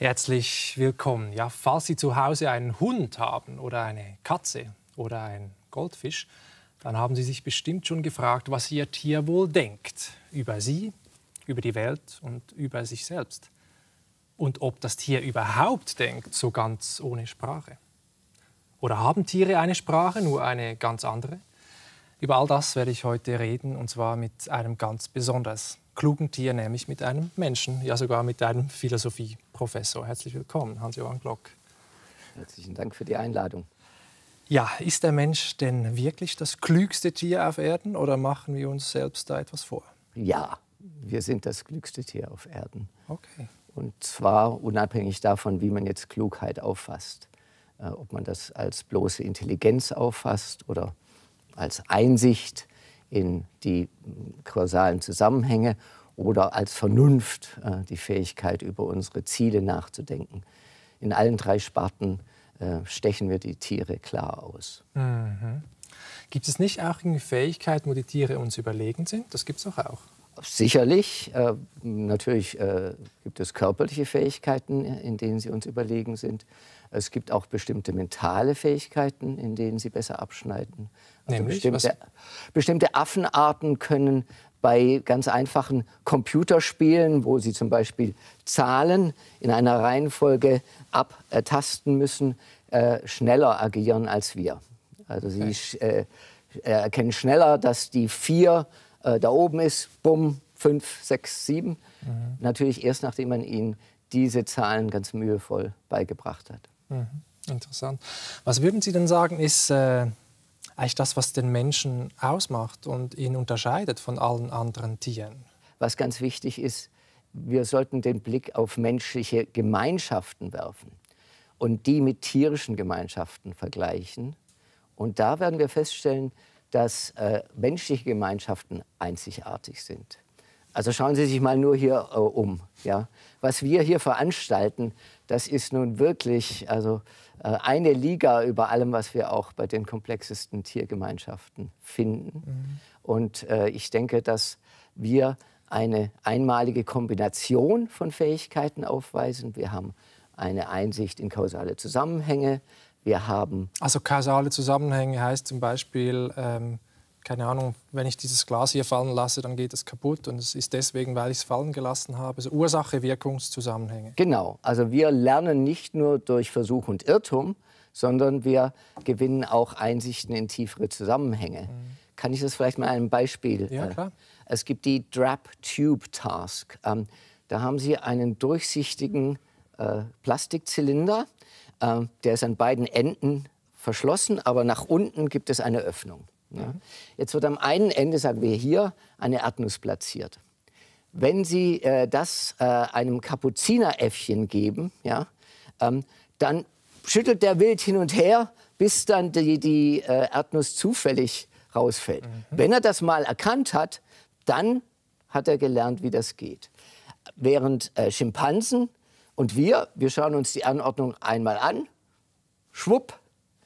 Herzlich willkommen. Ja, falls Sie zu Hause einen Hund haben oder eine Katze oder einen Goldfisch, dann haben Sie sich bestimmt schon gefragt, was Ihr Tier wohl denkt über Sie, über die Welt und über sich selbst. Und ob das Tier überhaupt denkt, so ganz ohne Sprache. Oder haben Tiere eine Sprache, nur eine ganz andere? Über all das werde ich heute reden, und zwar mit einem ganz besonders klugen Tier, nämlich mit einem Menschen, ja sogar mit einem Philosophieprofessor. Herzlich willkommen, Hans-Johann Glock. Herzlichen Dank für die Einladung. Ja, ist der Mensch denn wirklich das klügste Tier auf Erden oder machen wir uns selbst da etwas vor? Ja, wir sind das klügste Tier auf Erden. Okay. Und zwar unabhängig davon, wie man jetzt Klugheit auffasst. Ob man das als bloße Intelligenz auffasst oder als Einsicht in die kausalen Zusammenhänge oder als Vernunft, die Fähigkeit, über unsere Ziele nachzudenken. In allen drei Sparten stechen wir die Tiere klar aus. Mhm. Gibt es nicht auch Fähigkeiten, wo die Tiere uns überlegen sind? Das gibt es doch auch. Sicherlich. Natürlich gibt es körperliche Fähigkeiten, in denen sie uns überlegen sind. Es gibt auch bestimmte mentale Fähigkeiten, in denen sie besser abschneiden. Also bestimmte Affenarten können bei ganz einfachen Computerspielen, wo sie zum Beispiel Zahlen in einer Reihenfolge abtasten müssen, schneller agieren als wir. Also sie erkennen schneller, dass die 4 da oben ist, bumm, 5, 6, 7. Mhm. Natürlich erst, nachdem man ihnen diese Zahlen ganz mühevoll beigebracht hat. Mhm. Interessant. Was würden Sie denn sagen, ist eigentlich das, was den Menschen ausmacht und ihn unterscheidet von allen anderen Tieren? Was ganz wichtig ist, wir sollten den Blick auf menschliche Gemeinschaften werfen und die mit tierischen Gemeinschaften vergleichen. Und da werden wir feststellen, dass menschliche Gemeinschaften einzigartig sind. Also schauen Sie sich mal nur hier um. Ja? Was wir hier veranstalten, das ist nun wirklich eine Liga über allem, was wir auch bei den komplexesten Tiergemeinschaften finden. Mhm. Und ich denke, dass wir eine einmalige Kombination von Fähigkeiten aufweisen. Wir haben eine Einsicht in kausale Zusammenhänge. Wir haben also kausale Zusammenhänge heißt zum Beispiel, keine Ahnung, wenn ich dieses Glas hier fallen lasse, dann geht es kaputt und es ist deswegen, weil ich es fallen gelassen habe. Also Ursache-Wirkungszusammenhänge. Genau, also wir lernen nicht nur durch Versuch und Irrtum, sondern wir gewinnen auch Einsichten in tiefere Zusammenhänge. Mhm. Kann ich das vielleicht mal einem Beispiel? Ja, klar. Es gibt die Drap-Tube-Task. Da haben Sie einen durchsichtigen Plastikzylinder. Der ist an beiden Enden verschlossen, aber nach unten gibt es eine Öffnung. Ja. Jetzt wird am einen Ende, sagen wir hier, eine Erdnuss platziert. Wenn Sie das einem Kapuzineräffchen geben, ja, dann schüttelt der wild hin und her, bis dann die Erdnuss zufällig rausfällt. Mhm. Wenn er das mal erkannt hat, dann hat er gelernt, wie das geht. Während Schimpansen und wir schauen uns die Anordnung einmal an, schwupp,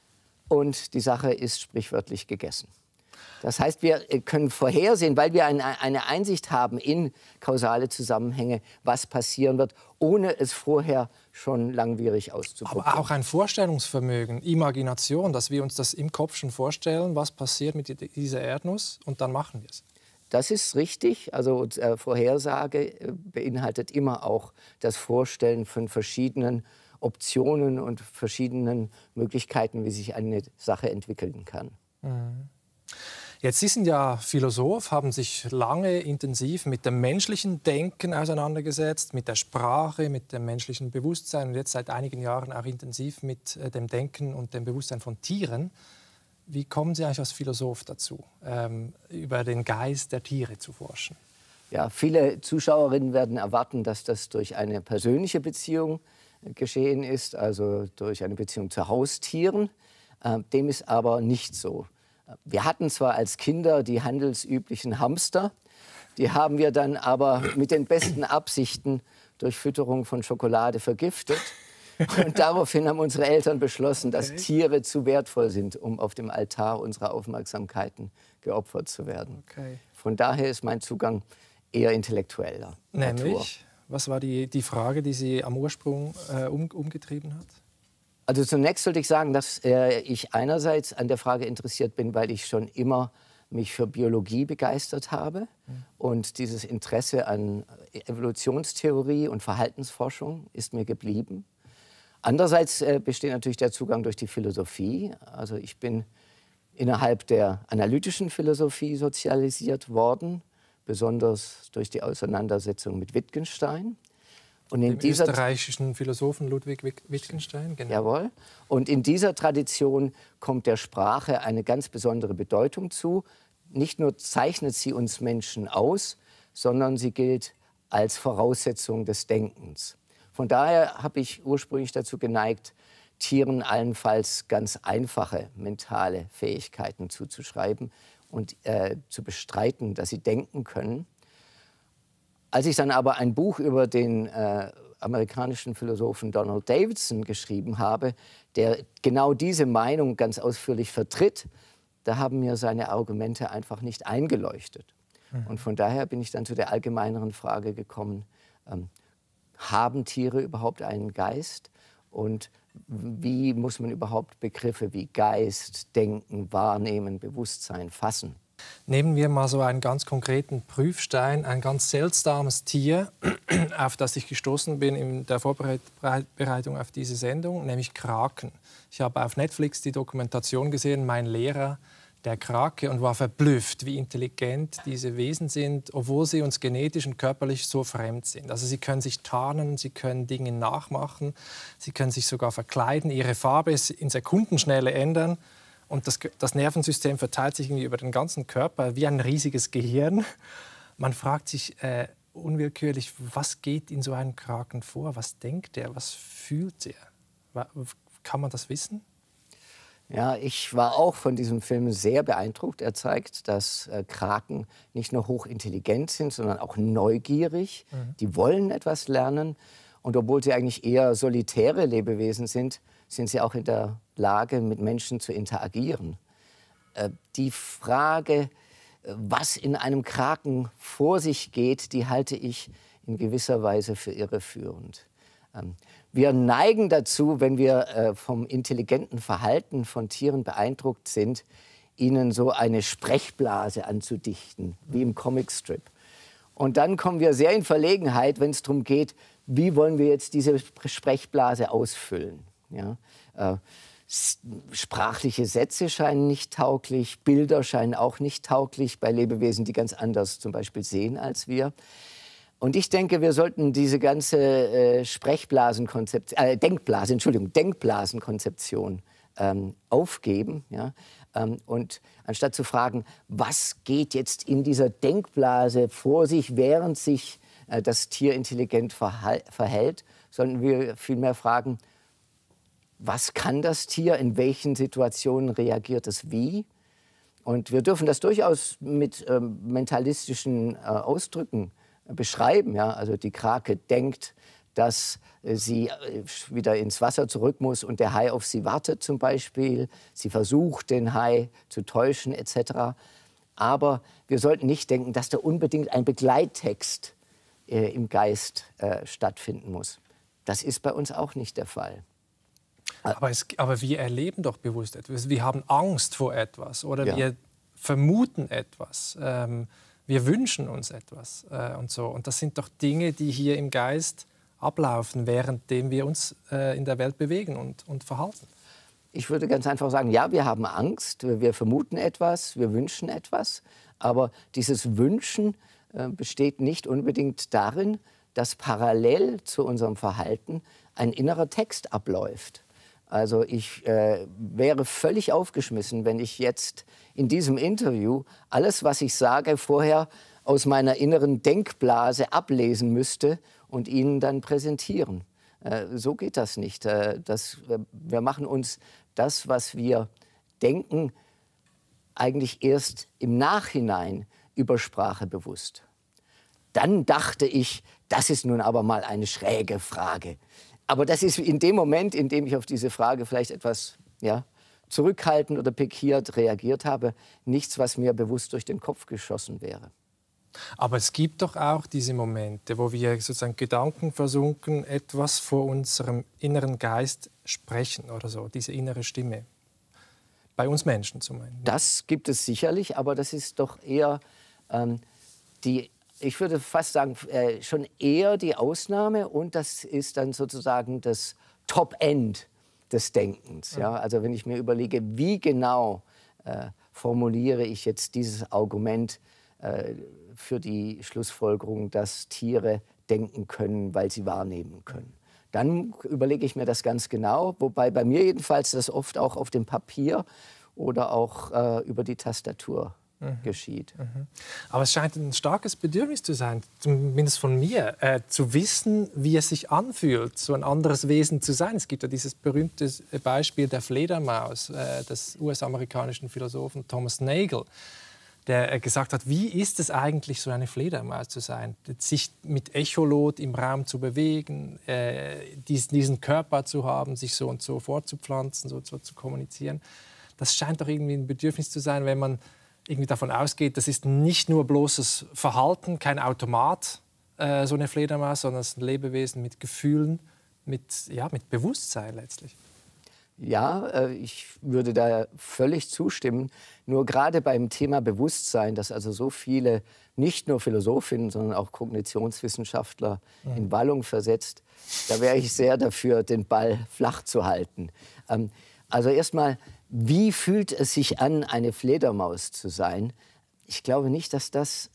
und die Sache ist sprichwörtlich gegessen. Das heißt, wir können vorhersehen, weil wir eine Einsicht haben in kausale Zusammenhänge, was passieren wird, ohne es vorher schon langwierig auszuprobieren. Aber auch ein Vorstellungsvermögen, Imagination, dass wir uns das im Kopf schon vorstellen, was passiert mit dieser Erdnuss, und dann machen wir es. Das ist richtig. Also Vorhersage beinhaltet immer auch das Vorstellen von verschiedenen Optionen und verschiedenen Möglichkeiten, wie sich eine Sache entwickeln kann. Mhm. Jetzt, Sie sind ja Philosoph, haben sich lange intensiv mit dem menschlichen Denken auseinandergesetzt, mit der Sprache, mit dem menschlichen Bewusstsein und jetzt seit einigen Jahren auch intensiv mit dem Denken und dem Bewusstsein von Tieren. Wie kommen Sie eigentlich als Philosoph dazu, über den Geist der Tiere zu forschen? Ja, viele Zuschauerinnen werden erwarten, dass das durch eine persönliche Beziehung geschehen ist, also durch eine Beziehung zu Haustieren. Dem ist aber nicht so. Wir hatten zwar als Kinder die handelsüblichen Hamster, die haben wir dann aber mit den besten Absichten durch Fütterung von Schokolade vergiftet. Und daraufhin haben unsere Eltern beschlossen, dass Tiere zu wertvoll sind, um auf dem Altar unserer Aufmerksamkeiten geopfert zu werden. Okay. Von daher ist mein Zugang eher intellektueller Natur. Nämlich? Was war die Frage, die Sie am Ursprung umgetrieben hat? Also zunächst sollte ich sagen, dass ich einerseits an der Frage interessiert bin, weil ich schon immer mich für Biologie begeistert habe. Und dieses Interesse an Evolutionstheorie und Verhaltensforschung ist mir geblieben. Andererseits besteht natürlich der Zugang durch die Philosophie. Also ich bin innerhalb der analytischen Philosophie sozialisiert worden, besonders durch die Auseinandersetzung mit Wittgenstein. Und in dem österreichischen Philosophen Ludwig Wittgenstein. Genau. Jawohl. Und in dieser Tradition kommt der Sprache eine ganz besondere Bedeutung zu. Nicht nur zeichnet sie uns Menschen aus, sondern sie gilt als Voraussetzung des Denkens. Von daher habe ich ursprünglich dazu geneigt, Tieren allenfalls ganz einfache mentale Fähigkeiten zuzuschreiben und zu bestreiten, dass sie denken können. Als ich dann aber ein Buch über den amerikanischen Philosophen Donald Davidson geschrieben habe, der genau diese Meinung ganz ausführlich vertritt, da haben mir seine Argumente einfach nicht eingeleuchtet. Und von daher bin ich dann zu der allgemeineren Frage gekommen, haben Tiere überhaupt einen Geist? Und wie muss man überhaupt Begriffe wie Geist, Denken, Wahrnehmen, Bewusstsein fassen? Nehmen wir mal so einen ganz konkreten Prüfstein, ein ganz seltsames Tier, auf das ich gestoßen bin in der Vorbereitung auf diese Sendung, nämlich Kraken. Ich habe auf Netflix die Dokumentation gesehen, Mein Lehrer, der Krake, und war verblüfft, wie intelligent diese Wesen sind, obwohl sie uns genetisch und körperlich so fremd sind. Also sie können sich tarnen, sie können Dinge nachmachen, sie können sich sogar verkleiden, ihre Farbe in Sekundenschnelle ändern. Und das Nervensystem verteilt sich irgendwie über den ganzen Körper wie ein riesiges Gehirn. Man fragt sich unwillkürlich, was geht in so einem Kraken vor? Was denkt er? Was fühlt er? Kann man das wissen? Ja, ich war auch von diesem Film sehr beeindruckt. Er zeigt, dass Kraken nicht nur hochintelligent sind, sondern auch neugierig. Die wollen etwas lernen. Und obwohl sie eigentlich eher solitäre Lebewesen sind, sind sie auch in der Lage, mit Menschen zu interagieren. Die Frage, was in einem Kraken vor sich geht, die halte ich in gewisser Weise für irreführend. Wir neigen dazu, wenn wir vom intelligenten Verhalten von Tieren beeindruckt sind, ihnen so eine Sprechblase anzudichten, wie im Comicstrip. Und dann kommen wir sehr in Verlegenheit, wenn es darum geht, wie wollen wir jetzt diese Sprechblase ausfüllen. Ja? Sprachliche Sätze scheinen nicht tauglich, Bilder scheinen auch nicht tauglich bei Lebewesen, die ganz anders zum Beispiel sehen als wir. Und ich denke, wir sollten diese ganze Denkblasenkonzeption aufgeben. Ja? Und anstatt zu fragen, was geht jetzt in dieser Denkblase vor sich, während sich das Tier intelligent verhält, sollten wir vielmehr fragen, was kann das Tier, in welchen Situationen reagiert es wie? Und wir dürfen das durchaus mit mentalistischen Ausdrücken beschreiben. Ja? Also die Krake denkt, dass sie wieder ins Wasser zurück muss und der Hai auf sie wartet zum Beispiel. Sie versucht, den Hai zu täuschen etc. Aber wir sollten nicht denken, dass da unbedingt ein Begleittext im Geist stattfinden muss. Das ist bei uns auch nicht der Fall. Aber wir erleben doch bewusst etwas. Wir haben Angst vor etwas oder Ja. wir vermuten etwas. Wir wünschen uns etwas und so. Und das sind doch Dinge, die hier im Geist ablaufen, währenddem wir uns in der Welt bewegen und verhalten. Ich würde ganz einfach sagen, ja, wir haben Angst, wir vermuten etwas, wir wünschen etwas. Aber dieses Wünschen besteht nicht unbedingt darin, dass parallel zu unserem Verhalten ein innerer Text abläuft. Also ich wäre völlig aufgeschmissen, wenn ich jetzt in diesem Interview alles, was ich sage, vorher aus meiner inneren Denkblase ablesen müsste und Ihnen dann präsentieren. So geht das nicht. Wir machen uns das, was wir denken, eigentlich erst im Nachhinein über Sprache bewusst. Dann dachte ich, das ist nun aber mal eine schräge Frage. Aber das ist in dem Moment, in dem ich auf diese Frage vielleicht etwas zurückhaltend oder pikiert reagiert habe, nichts, was mir bewusst durch den Kopf geschossen wäre. Aber es gibt doch auch diese Momente, wo wir sozusagen gedankenversunken etwas vor unserem inneren Geist sprechen oder so, diese innere Stimme. Bei uns Menschen zum Beispiel. Das gibt es sicherlich, aber das ist doch eher ich würde fast sagen, schon eher die Ausnahme, und das ist dann sozusagen das Top-End des Denkens. Ja? Also wenn ich mir überlege, wie genau formuliere ich jetzt dieses Argument für die Schlussfolgerung, dass Tiere denken können, weil sie wahrnehmen können. Dann überlege ich mir das ganz genau, wobei bei mir jedenfalls das oft auch auf dem Papier oder auch über die Tastatur geschieht. Aber es scheint ein starkes Bedürfnis zu sein, zumindest von mir, zu wissen, wie es sich anfühlt, so ein anderes Wesen zu sein. Es gibt ja dieses berühmte Beispiel der Fledermaus des US-amerikanischen Philosophen Thomas Nagel, der gesagt hat, wie ist es eigentlich, so eine Fledermaus zu sein, sich mit Echolot im Raum zu bewegen, diesen Körper zu haben, sich so und so fortzupflanzen, so zu kommunizieren. Das scheint doch irgendwie ein Bedürfnis zu sein, wenn man irgendwie davon ausgeht, das ist nicht nur bloßes Verhalten, kein Automat, so eine Fledermaus, sondern es ist ein Lebewesen mit Gefühlen, mit Bewusstsein letztlich. Ja, ich würde da völlig zustimmen. Nur gerade beim Thema Bewusstsein, das also so viele, nicht nur Philosophinnen, sondern auch Kognitionswissenschaftler in Wallung versetzt, da wäre ich sehr dafür, den Ball flach zu halten. Also erstmal, wie fühlt es sich an, eine Fledermaus zu sein? Ich glaube nicht, dass das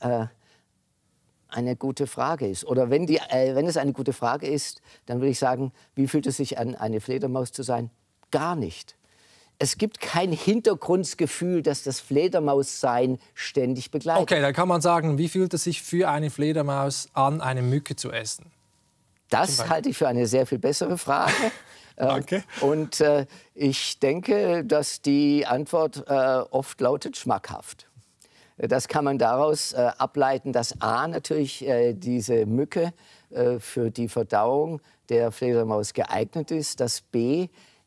eine gute Frage ist. Oder wenn es eine gute Frage ist, dann würde ich sagen, wie fühlt es sich an, eine Fledermaus zu sein? Gar nicht. Es gibt kein Hintergrundgefühl, das das Fledermaussein ständig begleitet. Okay, dann kann man sagen, wie fühlt es sich für eine Fledermaus an, eine Mücke zu essen? Das halte ich für eine sehr viel bessere Frage. Danke. Und ich denke, dass die Antwort oft lautet schmackhaft. Das kann man daraus ableiten, dass A, natürlich diese Mücke für die Verdauung der Fledermaus geeignet ist, dass B,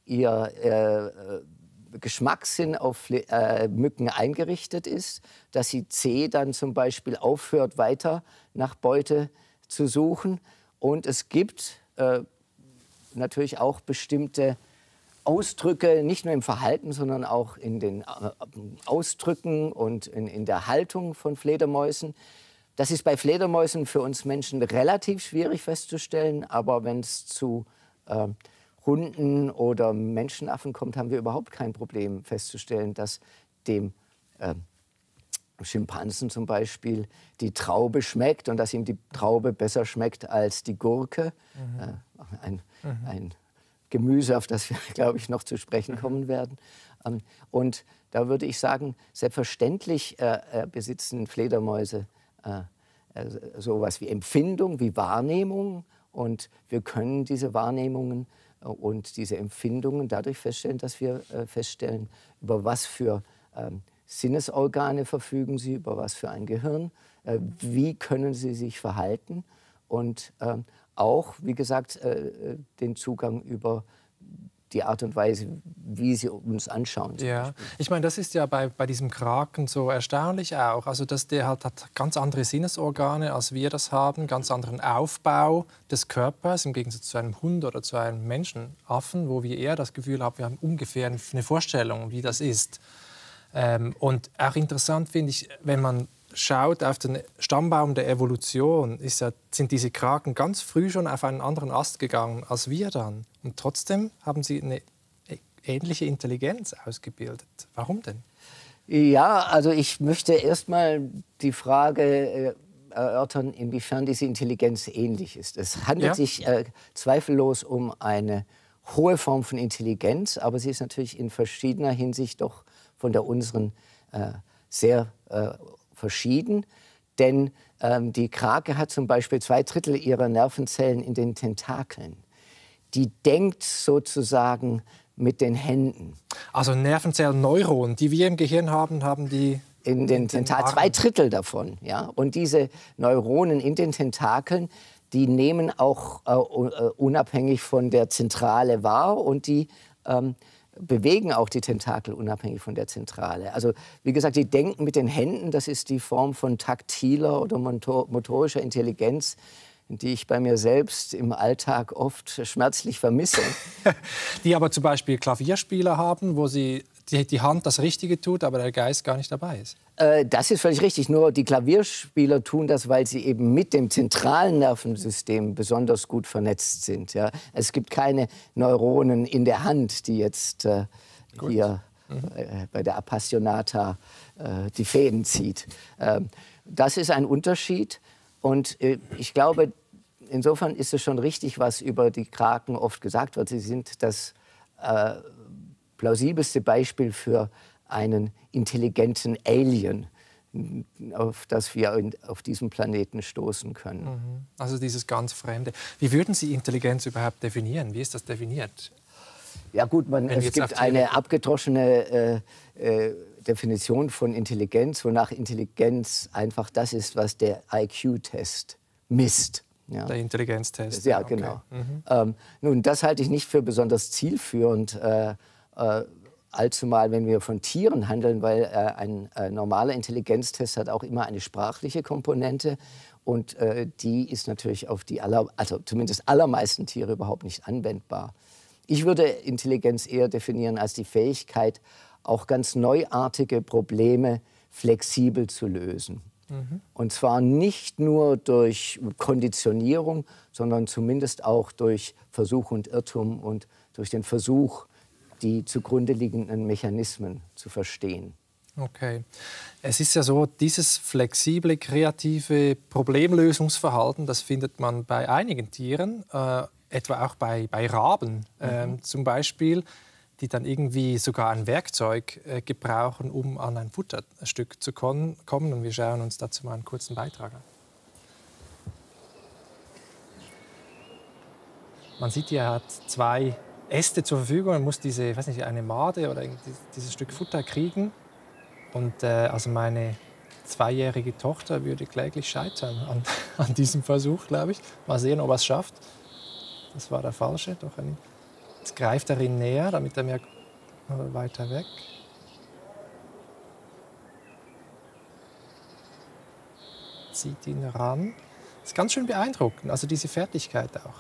ihr Geschmackssinn auf Mücken eingerichtet ist, dass sie C dann zum Beispiel aufhört, weiter nach Beute zu suchen. Und es gibt natürlich auch bestimmte Ausdrücke, nicht nur im Verhalten, sondern auch in den Ausdrücken und in der Haltung von Fledermäusen. Das ist bei Fledermäusen für uns Menschen relativ schwierig festzustellen, aber wenn es zu Hunden oder Menschenaffen kommt, haben wir überhaupt kein Problem festzustellen, dass dem Schimpansen zum Beispiel die Traube schmeckt und dass ihm die Traube besser schmeckt als die Gurke. Ein Gemüse, auf das wir, glaube ich, noch zu sprechen kommen werden. Und da würde ich sagen, selbstverständlich besitzen Fledermäuse sowas wie Empfindung, wie Wahrnehmung. Und wir können diese Wahrnehmungen und diese Empfindungen dadurch feststellen, dass wir feststellen, über was für Sinnesorgane verfügen sie, über was für ein Gehirn, wie können sie sich verhalten und auch, wie gesagt, den Zugang über die Art und Weise, wie sie uns anschauen. Ja, ich meine, das ist ja bei diesem Kraken so erstaunlich auch. Also, dass der hat ganz andere Sinnesorgane, als wir das haben, ganz anderen Aufbau des Körpers, im Gegensatz zu einem Hund oder zu einem Menschenaffen, wo wir eher das Gefühl haben, wir haben ungefähr eine Vorstellung, wie das ist. Und auch interessant finde ich, wenn man schaut auf den Stammbaum der Evolution, sind diese Kraken ganz früh schon auf einen anderen Ast gegangen als wir dann. Und trotzdem haben sie eine ähnliche Intelligenz ausgebildet. Warum denn? Ja, also ich möchte erst mal die Frage erörtern, inwiefern diese Intelligenz ähnlich ist. Es handelt sich zweifellos um eine hohe Form von Intelligenz, aber sie ist natürlich in verschiedener Hinsicht doch von der unseren sehr verschieden. Denn die Krake hat zum Beispiel 2/3 ihrer Nervenzellen in den Tentakeln. Die denkt sozusagen mit den Händen. Also Nervenzellen, Neuronen, die wir im Gehirn haben, haben die in den Tentakeln. 2/3 davon. Ja? Und diese Neuronen in den Tentakeln, die nehmen auch unabhängig von der Zentrale wahr und die bewegen auch die Tentakel unabhängig von der Zentrale. Also wie gesagt, die denken mit den Händen, das ist die Form von taktiler oder motorischer Intelligenz, die ich bei mir selbst im Alltag oft schmerzlich vermisse. Die aber zum Beispiel Klavierspieler haben, wo die Hand das Richtige tut, aber der Geist gar nicht dabei ist. Das ist völlig richtig. Nur die Klavierspieler tun das, weil sie eben mit dem zentralen Nervensystem besonders gut vernetzt sind. Ja? Es gibt keine Neuronen in der Hand, die jetzt hier bei der Appassionata die Fäden zieht. Das ist ein Unterschied. Und ich glaube, insofern ist es schon richtig, was über die Kraken oft gesagt wird. Sie sind das plausibelste Beispiel für einen intelligenten Alien, auf das wir auf diesem Planeten stoßen können. Also dieses ganz Fremde. Wie würden Sie Intelligenz überhaupt definieren? Wie ist das definiert? Ja gut, es gibt eine abgedroschene Definition von Intelligenz, wonach Intelligenz einfach das ist, was der IQ-Test misst. Ja. Der Intelligenztest. Ja, genau. Okay. Nun, das halte ich nicht für besonders zielführend, allzumal, wenn wir von Tieren handeln, weil ein normaler Intelligenztest hat auch immer eine sprachliche Komponente und die ist natürlich auf die zumindest allermeisten Tiere überhaupt nicht anwendbar. Ich würde Intelligenz eher definieren als die Fähigkeit, auch ganz neuartige Probleme flexibel zu lösen. Und zwar nicht nur durch Konditionierung, sondern zumindest auch durch Versuch und Irrtum und durch den Versuch, die zugrunde liegenden Mechanismen zu verstehen. Okay. Es ist ja so, dieses flexible, kreative Problemlösungsverhalten, das findet man bei einigen Tieren, etwa auch bei Raben zum Beispiel, die dann irgendwie sogar ein Werkzeug gebrauchen, um an ein Futterstück zu kommen. Und wir schauen uns dazu mal einen kurzen Beitrag an. Man sieht hier, er hat 2 Äste zur Verfügung. Er muss eine Made oder dieses Stück Futter kriegen. Und also meine 2-jährige Tochter würde kläglich scheitern an diesem Versuch, glaube ich. Mal sehen, ob er es schafft. Das war der falsche. Jetzt greift er ihn näher, damit er mir weiter weg. Zieht ihn ran. Das ist ganz schön beeindruckend, also diese Fertigkeit auch.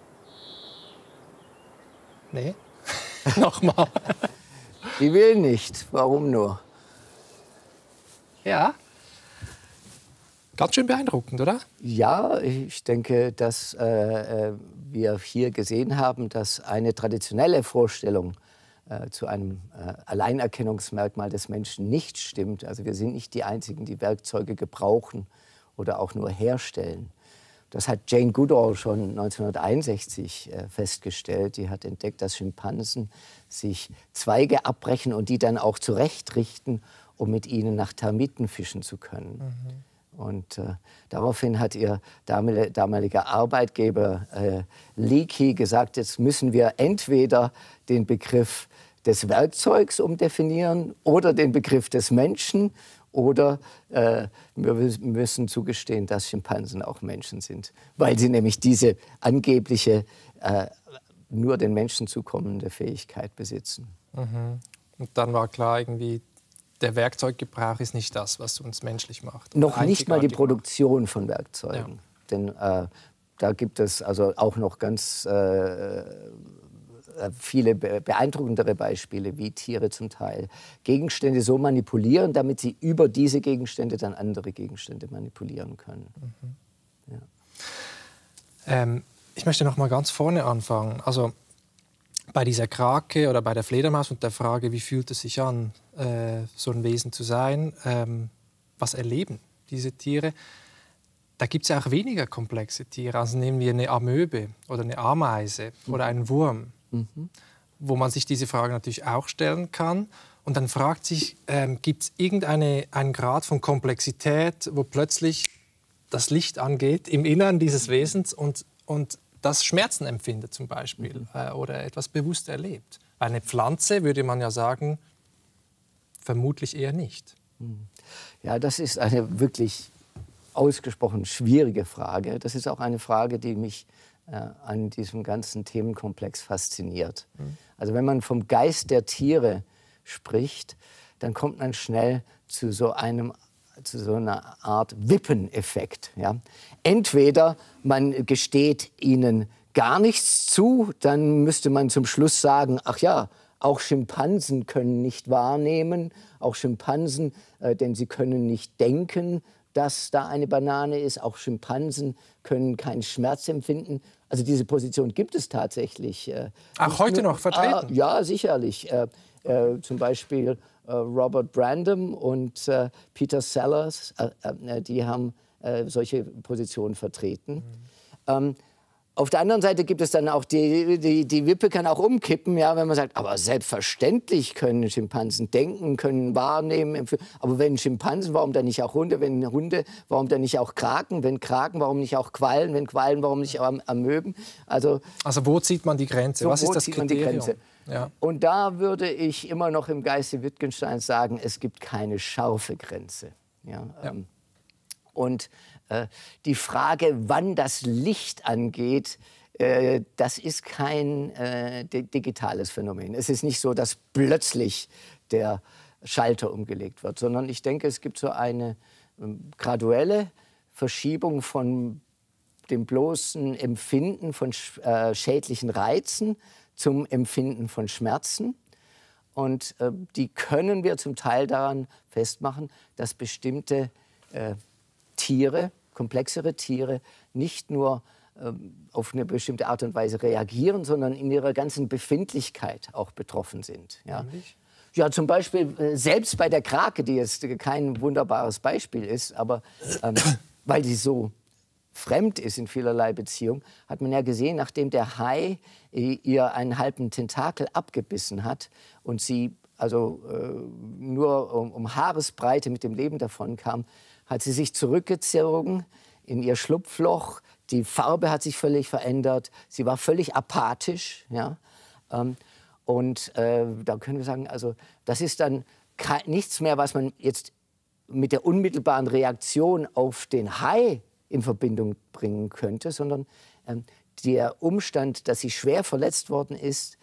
Nee, nochmal. Die will nicht. Warum nur? Ja. Ganz schön beeindruckend, oder? Ja, ich denke, dass wir hier gesehen haben, dass eine traditionelle Vorstellung zu einem Alleinerkennungsmerkmal des Menschen nicht stimmt. Also wir sind nicht die Einzigen, die Werkzeuge gebrauchen oder auch nur herstellen. Das hat Jane Goodall schon 1961 festgestellt. Die hat entdeckt, dass Schimpansen sich Zweige abbrechen und die dann auch zurechtrichten, um mit ihnen nach Termiten fischen zu können. Und daraufhin hat ihr damaliger Arbeitgeber Leakey gesagt, jetzt müssen wir entweder den Begriff des Werkzeugs umdefinieren oder den Begriff des Menschen oder wir müssen zugestehen, dass Schimpansen auch Menschen sind, weil sie nämlich diese angebliche, nur den Menschen zukommende Fähigkeit besitzen. Und dann war klar, irgendwie, der Werkzeuggebrauch ist nicht das, was uns menschlich macht. Noch nicht mal die Produktion von Werkzeugen. Ja. Denn da gibt es also auch noch ganz viele beeindruckendere Beispiele, wie Tiere zum Teil Gegenstände so manipulieren, damit sie über diese Gegenstände dann andere Gegenstände manipulieren können. Ja. Ich möchte noch mal ganz vorne anfangen. Also bei dieser Krake oder bei der Fledermaus und der Frage, wie fühlt es sich an, so ein Wesen zu sein, was erleben diese Tiere? Da gibt es ja auch weniger komplexe Tiere. Also nehmen wir eine Amöbe oder eine Ameise oder einen Wurm, wo man sich diese Frage natürlich auch stellen kann. Und dann fragt sich, gibt es einen Grad von Komplexität, wo plötzlich das Licht angeht im Innern dieses Wesens und das Schmerzen empfindet zum Beispiel oder etwas bewusst erlebt. Bei einer Pflanze würde man ja sagen, vermutlich eher nicht. Ja, das ist eine wirklich ausgesprochen schwierige Frage. Das ist auch eine Frage, die mich an diesem ganzen Themenkomplex fasziniert. Also wenn man vom Geist der Tiere spricht, dann kommt man schnell zu so einer Art Wippeneffekt. Ja? Entweder man gesteht ihnen gar nichts zu, dann müsste man zum Schluss sagen, ach ja, auch Schimpansen können nicht wahrnehmen, auch Schimpansen, denn sie können nicht denken, dass da eine Banane ist. Auch Schimpansen können keinen Schmerz empfinden. Also diese Position gibt es tatsächlich. Auch heute noch vertreten? Ja, sicherlich. Zum Beispiel Robert Brandom und Peter Sellers, die haben solche Positionen vertreten. Auf der anderen Seite gibt es dann auch, die Wippe kann auch umkippen, ja, wenn man sagt, aber selbstverständlich können Schimpansen denken, können wahrnehmen. Aber wenn Schimpansen, warum dann nicht auch Hunde? Wenn Hunde, warum dann nicht auch Kraken? Wenn Kraken, warum nicht auch Quallen? Wenn Quallen, warum nicht auch Amöben? Also wo zieht man die Grenze? So, was ist das zieht man die Grenze? Ja. Und da würde ich immer noch im Geiste Wittgensteins sagen, es gibt keine scharfe Grenze. Ja, und die Frage, wann das Licht angeht, das ist kein digitales Phänomen. Es ist nicht so, dass plötzlich der Schalter umgelegt wird, sondern ich denke, es gibt so eine graduelle Verschiebung von dem bloßen Empfinden von schädlichen Reizen zum Empfinden von Schmerzen. Und die können wir zum Teil daran festmachen, dass bestimmte Tiere, komplexere Tiere, nicht nur auf eine bestimmte Art und Weise reagieren, sondern in ihrer ganzen Befindlichkeit auch betroffen sind. Ja, ja, zum Beispiel selbst bei der Krake, die jetzt kein wunderbares Beispiel ist, aber weil die so fremd ist in vielerlei Beziehung, hat man ja gesehen, nachdem der Hai ihr einen halben Tentakel abgebissen hat und sie also nur um Haaresbreite mit dem Leben davon kam, hat sie sich zurückgezogen in ihr Schlupfloch. Die Farbe hat sich völlig verändert. Sie war völlig apathisch. Ja? Da können wir sagen, also das ist dann nichts mehr, was man jetzt mit der unmittelbaren Reaktion auf den Hai in Verbindung bringen könnte, sondern der Umstand, dass sie schwer verletzt worden ist,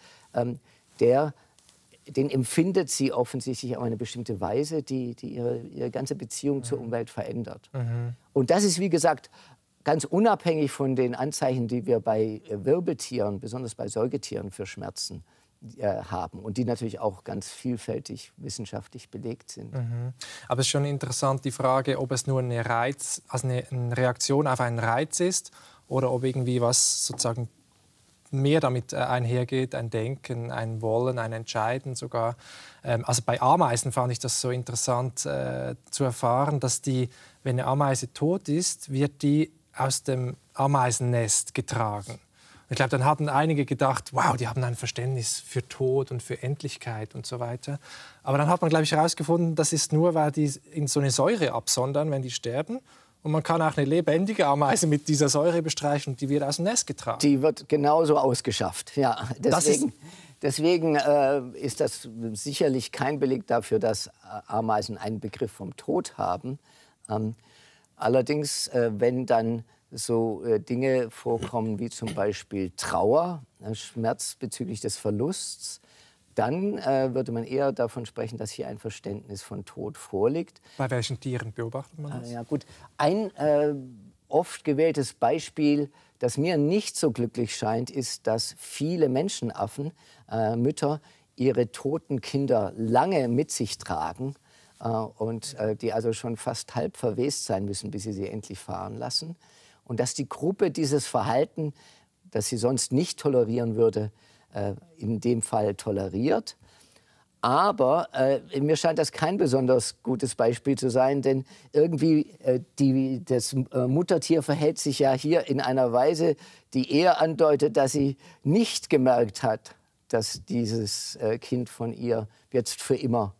den empfindet sie offensichtlich auf eine bestimmte Weise, die ihre ganze Beziehung zur Umwelt verändert. Und das ist, wie gesagt, ganz unabhängig von den Anzeichen, die wir bei Wirbeltieren, besonders bei Säugetieren, für Schmerzen haben und die natürlich auch ganz vielfältig wissenschaftlich belegt sind. Aber es ist schon interessant, die Frage, ob es nur eine Reaktion auf einen Reiz ist oder ob irgendwie was sozusagen mehr damit einhergeht, ein Denken, ein Wollen, ein Entscheiden sogar. Also bei Ameisen fand ich das so interessant zu erfahren, dass wenn eine Ameise tot ist, wird die aus dem Ameisennest getragen. Ich glaube, dann hatten einige gedacht, wow, die haben ein Verständnis für Tod und für Endlichkeit und so weiter. Aber dann hat man, glaube ich, herausgefunden, das ist nur, weil die in so eine Säure absondern, wenn die sterben. Und man kann auch eine lebendige Ameise mit dieser Säure bestreichen und die wird aus dem Nest getragen. Die wird genauso ausgeschafft, ja. Deswegen ist das sicherlich kein Beleg dafür, dass Ameisen einen Begriff vom Tod haben. Allerdings, wenn dann so Dinge vorkommen wie zum Beispiel Trauer, Schmerz bezüglich des Verlusts, dann würde man eher davon sprechen, dass hier ein Verständnis von Tod vorliegt. Bei welchen Tieren beobachtet man das? Ja, gut. Ein oft gewähltes Beispiel, das mir nicht so glücklich scheint, ist, dass viele Menschenaffen, Mütter, ihre toten Kinder lange mit sich tragen und die also schon fast halb verwest sein müssen, bis sie endlich fahren lassen. Und dass die Gruppe dieses Verhalten, das sie sonst nicht tolerieren würde, in dem Fall toleriert. Aber mir scheint das kein besonders gutes Beispiel zu sein, denn irgendwie das Muttertier verhält sich ja hier in einer Weise, die eher andeutet, dass sie nicht gemerkt hat, dass dieses Kind von ihr jetzt für immer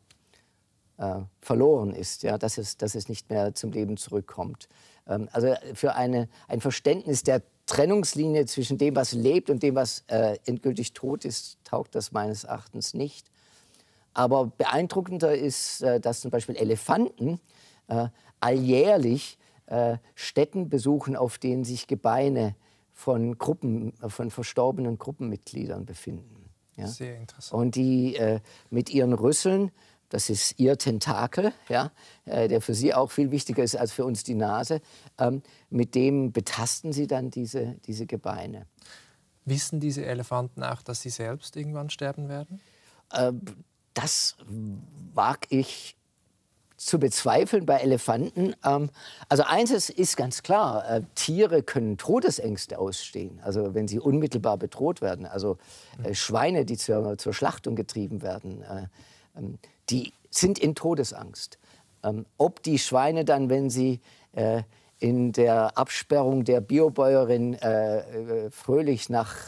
verloren ist, ja, dass es nicht mehr zum Leben zurückkommt. Also für ein Verständnis der Trennungslinie zwischen dem, was lebt und dem, was endgültig tot ist, taugt das meines Erachtens nicht. Aber beeindruckender ist, dass zum Beispiel Elefanten alljährlich Stätten besuchen, auf denen sich Gebeine von Gruppen, von verstorbenen Gruppenmitgliedern befinden. Ja? Sehr interessant. Und die mit ihren Rüsseln, das ist ihr Tentakel, ja, der für sie auch viel wichtiger ist als für uns die Nase, mit dem betasten sie dann diese Gebeine. Wissen diese Elefanten auch, dass sie selbst irgendwann sterben werden? Das wage ich zu bezweifeln bei Elefanten. Also eines ist ganz klar, Tiere können Todesängste ausstehen, also wenn sie unmittelbar bedroht werden. Also Schweine, die zur Schlachtung getrieben werden, die sind in Todesangst. Ob die Schweine dann, wenn sie in der Absperrung der Biobäuerin fröhlich nach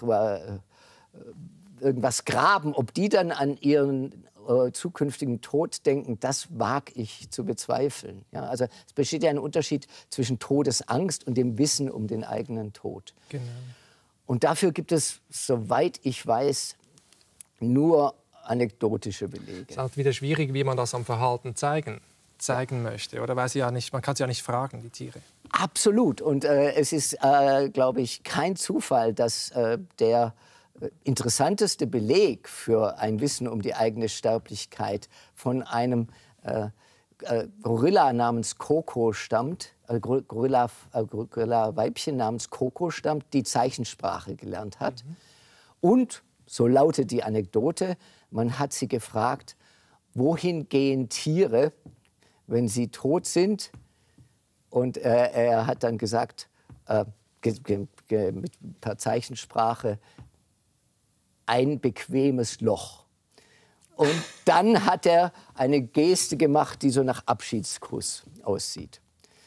irgendwas graben, ob die dann an ihren zukünftigen Tod denken, das wage ich zu bezweifeln. Ja, also es besteht ja ein Unterschied zwischen Todesangst und dem Wissen um den eigenen Tod. Genau. Und dafür gibt es, soweit ich weiß, nur anekdotische Belege. Es ist halt wieder schwierig, wie man das am Verhalten zeigen möchte, oder? Weil sie ja nicht, man kann sie ja nicht fragen, die Tiere. Absolut. Und es ist, glaube ich, kein Zufall, dass der interessanteste Beleg für ein Wissen um die eigene Sterblichkeit von einem Gorilla namens Koko stammt, Gorilla-Weibchen namens Koko stammt, die Zeichensprache gelernt hat. Und, so lautet die Anekdote, man hat sie gefragt, wohin gehen Tiere, wenn sie tot sind? Und er hat dann gesagt, per Zeichensprache, ein bequemes Loch. Und dann hat er eine Geste gemacht, die so nach Abschiedskuss aussieht.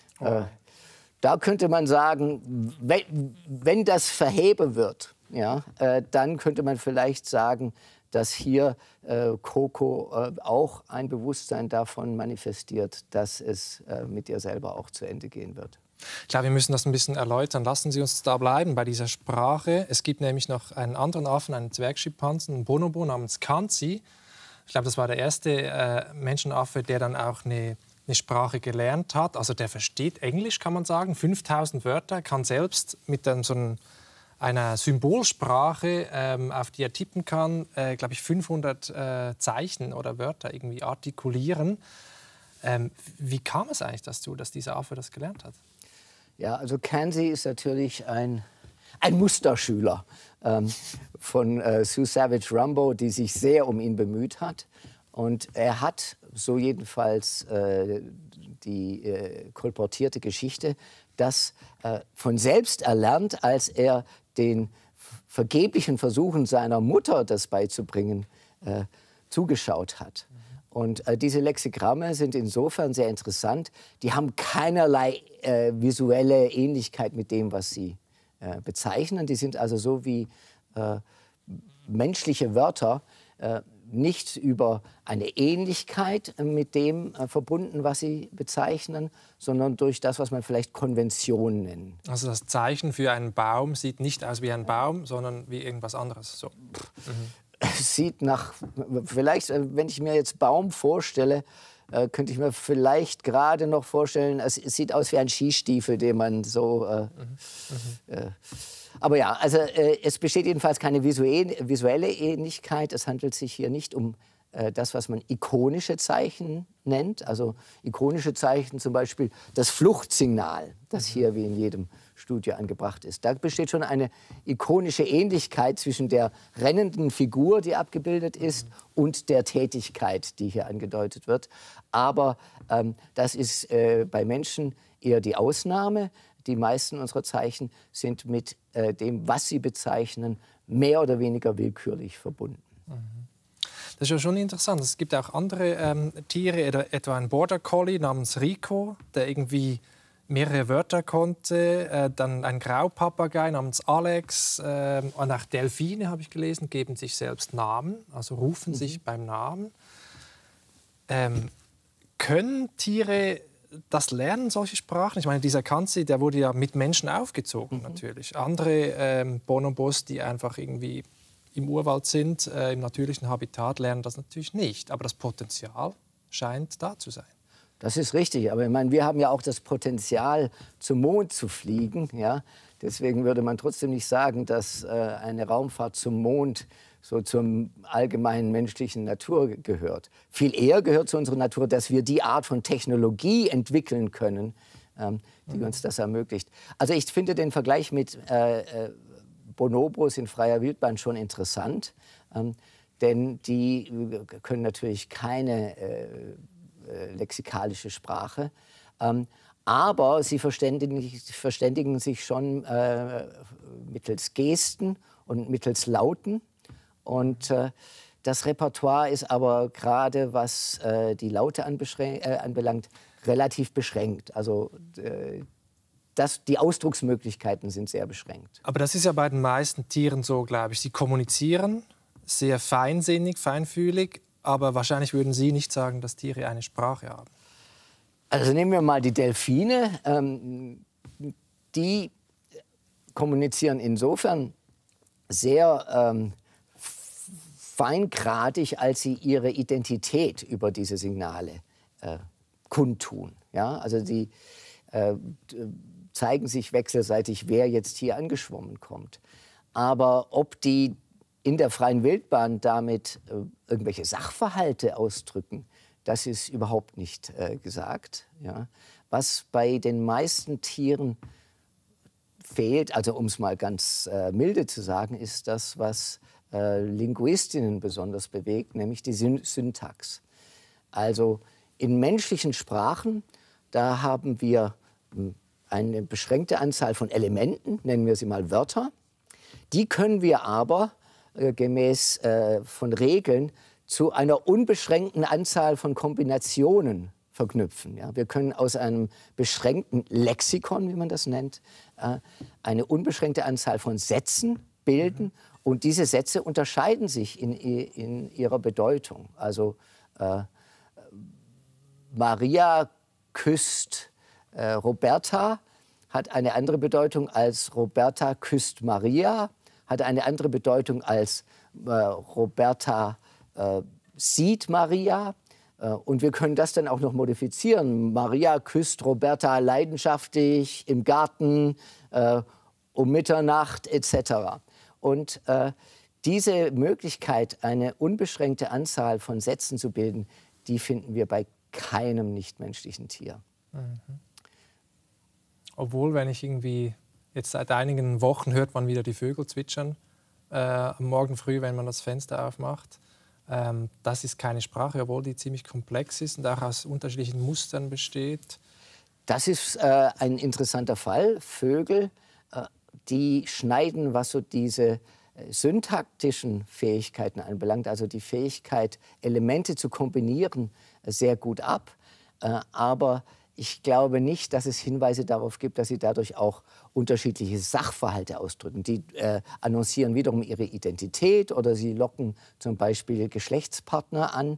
Da könnte man sagen, wenn das verhebe wird, ja, dann könnte man vielleicht sagen, dass hier Koko auch ein Bewusstsein davon manifestiert, dass es mit ihr selber auch zu Ende gehen wird. Klar, wir müssen das ein bisschen erläutern. Lassen Sie uns da bleiben bei dieser Sprache. Es gibt nämlich noch einen anderen Affen, einen Zwergschimpansen, einen Bonobo namens Kanzi. Ich glaube, das war der erste Menschenaffe, der dann auch eine Sprache gelernt hat. Also der versteht Englisch, kann man sagen, 5000 Wörter, kann selbst mit einer Symbolsprache, auf die er tippen kann, glaube ich, 500 Zeichen oder Wörter irgendwie artikulieren. Wie kam es eigentlich dazu, dass dieser Affe das gelernt hat? Ja, also Kanzi ist natürlich ein Musterschüler von Sue Savage Rumbaugh, die sich sehr um ihn bemüht hat. Und er hat, so jedenfalls die kolportierte Geschichte, das von selbst erlernt, als er den vergeblichen Versuchen seiner Mutter, das beizubringen, zugeschaut hat. Und diese Lexigramme sind insofern sehr interessant. Die haben keinerlei visuelle Ähnlichkeit mit dem, was sie bezeichnen. Die sind also so wie menschliche Wörter nicht über eine Ähnlichkeit mit dem verbunden, was sie bezeichnen, sondern durch das, was man vielleicht Konvention nennt. Also das Zeichen für einen Baum sieht nicht aus wie ein Baum, sondern wie irgendwas anderes. So. Es sieht nach, vielleicht, wenn ich mir jetzt Baum vorstelle, könnte ich mir vielleicht gerade noch vorstellen, es sieht aus wie ein Skistiefel, den man so... aber ja, also es besteht jedenfalls keine visuelle Ähnlichkeit. Es handelt sich hier nicht um das, was man ikonische Zeichen nennt. Also ikonische Zeichen, zum Beispiel das Fluchtsignal, das hier wie in jedem Studio angebracht ist. Da besteht schon eine ikonische Ähnlichkeit zwischen der rennenden Figur, die abgebildet ist, und der Tätigkeit, die hier angedeutet wird. Aber das ist bei Menschen eher die Ausnahme. Die meisten unserer Zeichen sind mit dem, was sie bezeichnen, mehr oder weniger willkürlich verbunden. Das ist ja schon interessant. Es gibt auch andere Tiere, etwa ein Border Collie namens Rico, der irgendwie mehrere Wörter konnte. Dann ein Graupapagei namens Alex. Und auch Delfine, habe ich gelesen, geben sich selbst Namen, also rufen sich beim Namen. Können Tiere das lernen, solche Sprachen? Ich meine, dieser Kanzi, der wurde ja mit Menschen aufgezogen, natürlich. Andere Bonobos, die einfach irgendwie im Urwald sind, im natürlichen Habitat, lernen das natürlich nicht. Aber das Potenzial scheint da zu sein. Das ist richtig, aber ich meine, wir haben ja auch das Potenzial, zum Mond zu fliegen. Ja? Deswegen würde man trotzdem nicht sagen, dass eine Raumfahrt zum Mond so zur allgemeinen menschlichen Natur gehört. Viel eher gehört zu unserer Natur, dass wir die Art von Technologie entwickeln können, die uns das ermöglicht. Also ich finde den Vergleich mit Bonobos in freier Wildbahn schon interessant, denn die können natürlich keine lexikalische Sprache, aber sie verständigen sich schon mittels Gesten und mittels Lauten. Und das Repertoire ist aber gerade, was die Laute anbelangt, relativ beschränkt. Also die Ausdrucksmöglichkeiten sind sehr beschränkt. Aber das ist ja bei den meisten Tieren so, glaube ich. Sie kommunizieren sehr feinsinnig, feinfühlig, aber wahrscheinlich würden Sie nicht sagen, dass Tiere eine Sprache haben. Also nehmen wir mal die Delfine. Die kommunizieren insofern sehr feingradig, als sie ihre Identität über diese Signale kundtun. Ja? Also sie zeigen sich wechselseitig, wer jetzt hier angeschwommen kommt. Aber ob die in der freien Wildbahn damit irgendwelche Sachverhalte ausdrücken, das ist überhaupt nicht gesagt. Ja? Was bei den meisten Tieren fehlt, also um es mal ganz milde zu sagen, ist das, was Linguistinnen besonders bewegt, nämlich die Syntax. Also in menschlichen Sprachen, da haben wir eine beschränkte Anzahl von Elementen, nennen wir sie mal Wörter. Die können wir aber gemäß von Regeln zu einer unbeschränkten Anzahl von Kombinationen verknüpfen. Ja? Wir können aus einem beschränkten Lexikon, wie man das nennt, eine unbeschränkte Anzahl von Sätzen bilden. Und diese Sätze unterscheiden sich in ihrer Bedeutung. Also Maria küsst Roberta hat eine andere Bedeutung als Roberta küsst Maria, hat eine andere Bedeutung als Roberta sieht Maria. Und wir können das dann auch noch modifizieren. Maria küsst Roberta leidenschaftlich im Garten, um Mitternacht etc. Und diese Möglichkeit, eine unbeschränkte Anzahl von Sätzen zu bilden, die finden wir bei keinem nichtmenschlichen Tier. Mhm. Obwohl, wenn ich irgendwie jetzt seit einigen Wochen hört man wieder die Vögel zwitschern, am Morgen früh, wenn man das Fenster aufmacht. Das ist keine Sprache, obwohl die ziemlich komplex ist und auch aus unterschiedlichen Mustern besteht. Das ist ein interessanter Fall. Vögel, die schneiden, was so diese syntaktischen Fähigkeiten anbelangt, also die Fähigkeit, Elemente zu kombinieren, sehr gut ab. Aber ich glaube nicht, dass es Hinweise darauf gibt, dass sie dadurch auch unterschiedliche Sachverhalte ausdrücken. Die annoncieren wiederum ihre Identität oder sie locken zum Beispiel Geschlechtspartner an.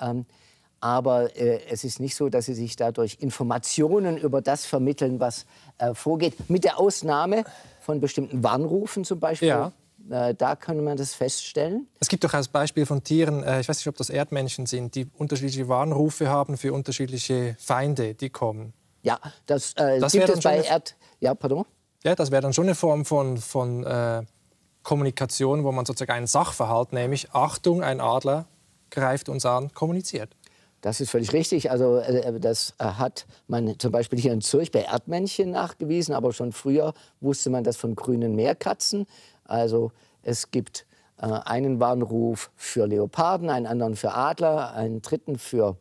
Aber es ist nicht so, dass sie sich dadurch Informationen über das vermitteln, was vorgeht. Mit der Ausnahme von bestimmten Warnrufen zum Beispiel. Ja. Da kann man das feststellen. Es gibt doch als Beispiel von Tieren, ich weiß nicht, ob das Erdmännchen sind, die unterschiedliche Warnrufe haben für unterschiedliche Feinde, die kommen. Ja, das gibt es bei Ja, pardon? Ja, das wäre dann schon eine Form von Kommunikation, wo man sozusagen einen Sachverhalt, nämlich Achtung, ein Adler greift uns an, kommuniziert. Das ist völlig richtig. Also das hat man zum Beispiel hier in Zürich bei Erdmännchen nachgewiesen, aber schon früher wusste man das von grünen Meerkatzen. Also es gibt einen Warnruf für Leoparden, einen anderen für Adler, einen dritten für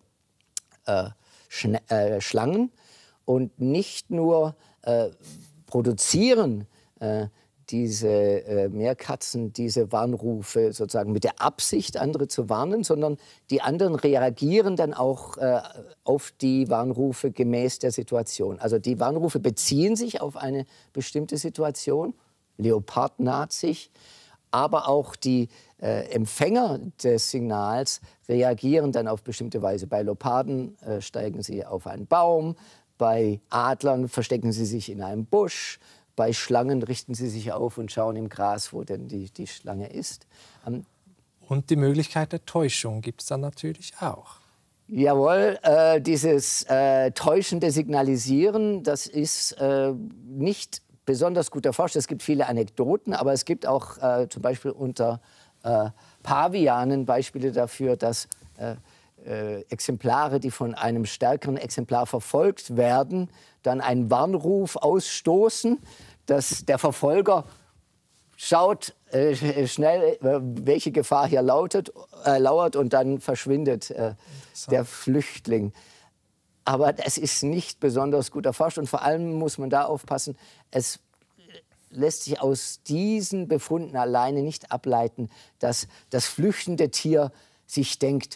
Schlangen. Und nicht nur produzieren diese Meerkatzen diese Warnrufe sozusagen mit der Absicht, andere zu warnen, sondern die anderen reagieren dann auch auf die Warnrufe gemäß der Situation. Also die Warnrufe beziehen sich auf eine bestimmte Situation. Leopard naht sich, aber auch die Empfänger des Signals reagieren dann auf bestimmte Weise. Bei Leoparden steigen sie auf einen Baum, bei Adlern verstecken sie sich in einem Busch, bei Schlangen richten sie sich auf und schauen im Gras, wo denn die Schlange ist. Und die Möglichkeit der Täuschung gibt es dann natürlich auch. Jawohl, dieses täuschende Signalisieren, das ist nicht besonders gut erforscht. Es gibt viele Anekdoten, aber es gibt auch zum Beispiel unter Pavianen Beispiele dafür, dass Exemplare, die von einem stärkeren Exemplar verfolgt werden, dann einen Warnruf ausstoßen, dass der Verfolger schaut schnell, welche Gefahr hier lauert und dann verschwindet der Flüchtling. Aber es ist nicht besonders gut erforscht und vor allem muss man da aufpassen, es lässt sich aus diesen Befunden alleine nicht ableiten, dass das flüchtende Tier sich denkt,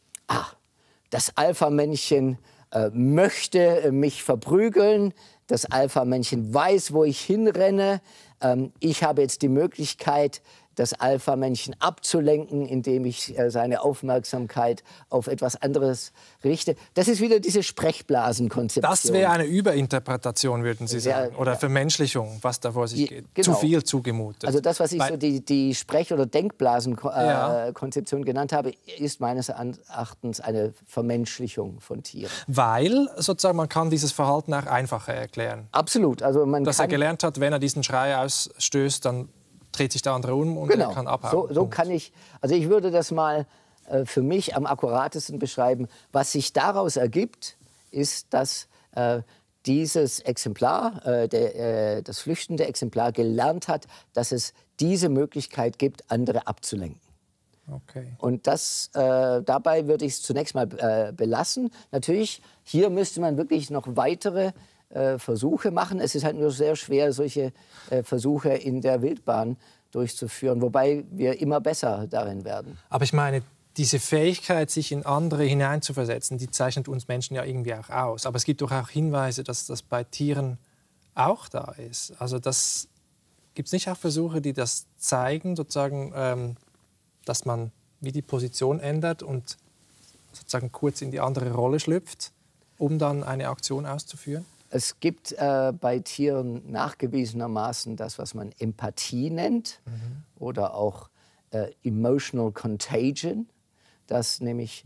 das Alpha-Männchen möchte mich verprügeln, das Alpha-Männchen weiß, wo ich hinrenne, ich habe jetzt die Möglichkeit, das Alpha-Männchen abzulenken, indem ich seine Aufmerksamkeit auf etwas anderes richte. Das ist wieder diese Sprechblasenkonzeption. Das wäre eine Überinterpretation, würden Sie sagen, oder Vermenschlichung, was da vor sich geht. Genau. Zu viel zugemutet. Also das, was ich so die Sprech- oder Denkblasenkonzeption genannt habe, ist meines Erachtens eine Vermenschlichung von Tieren. Weil sozusagen man kann dieses Verhalten auch einfacher erklären. Absolut. Also dass er gelernt hat, wenn er diesen Schrei ausstößt, dann dreht sich der andere um und er kann abhauen. So kann ich, also ich würde das mal für mich am akkuratesten beschreiben. Was sich daraus ergibt, ist, dass dieses Exemplar, das flüchtende Exemplar, gelernt hat, dass es diese Möglichkeit gibt, andere abzulenken. Okay. Und dabei würde ich es zunächst mal belassen. Natürlich, hier müsste man wirklich noch weitere Versuche machen. Es ist halt nur sehr schwer, solche Versuche in der Wildbahn durchzuführen, wobei wir immer besser darin werden. Aber ich meine, diese Fähigkeit, sich in andere hineinzuversetzen, die zeichnet uns Menschen ja irgendwie auch aus. Aber es gibt doch auch Hinweise, dass das bei Tieren auch da ist. Also gibt es nicht auch Versuche, die das zeigen, sozusagen, dass man wie die Position ändert und sozusagen kurz in die andere Rolle schlüpft, um dann eine Aktion auszuführen? Es gibt bei Tieren nachgewiesenermaßen das, was man Empathie nennt oder auch Emotional Contagion, dass nämlich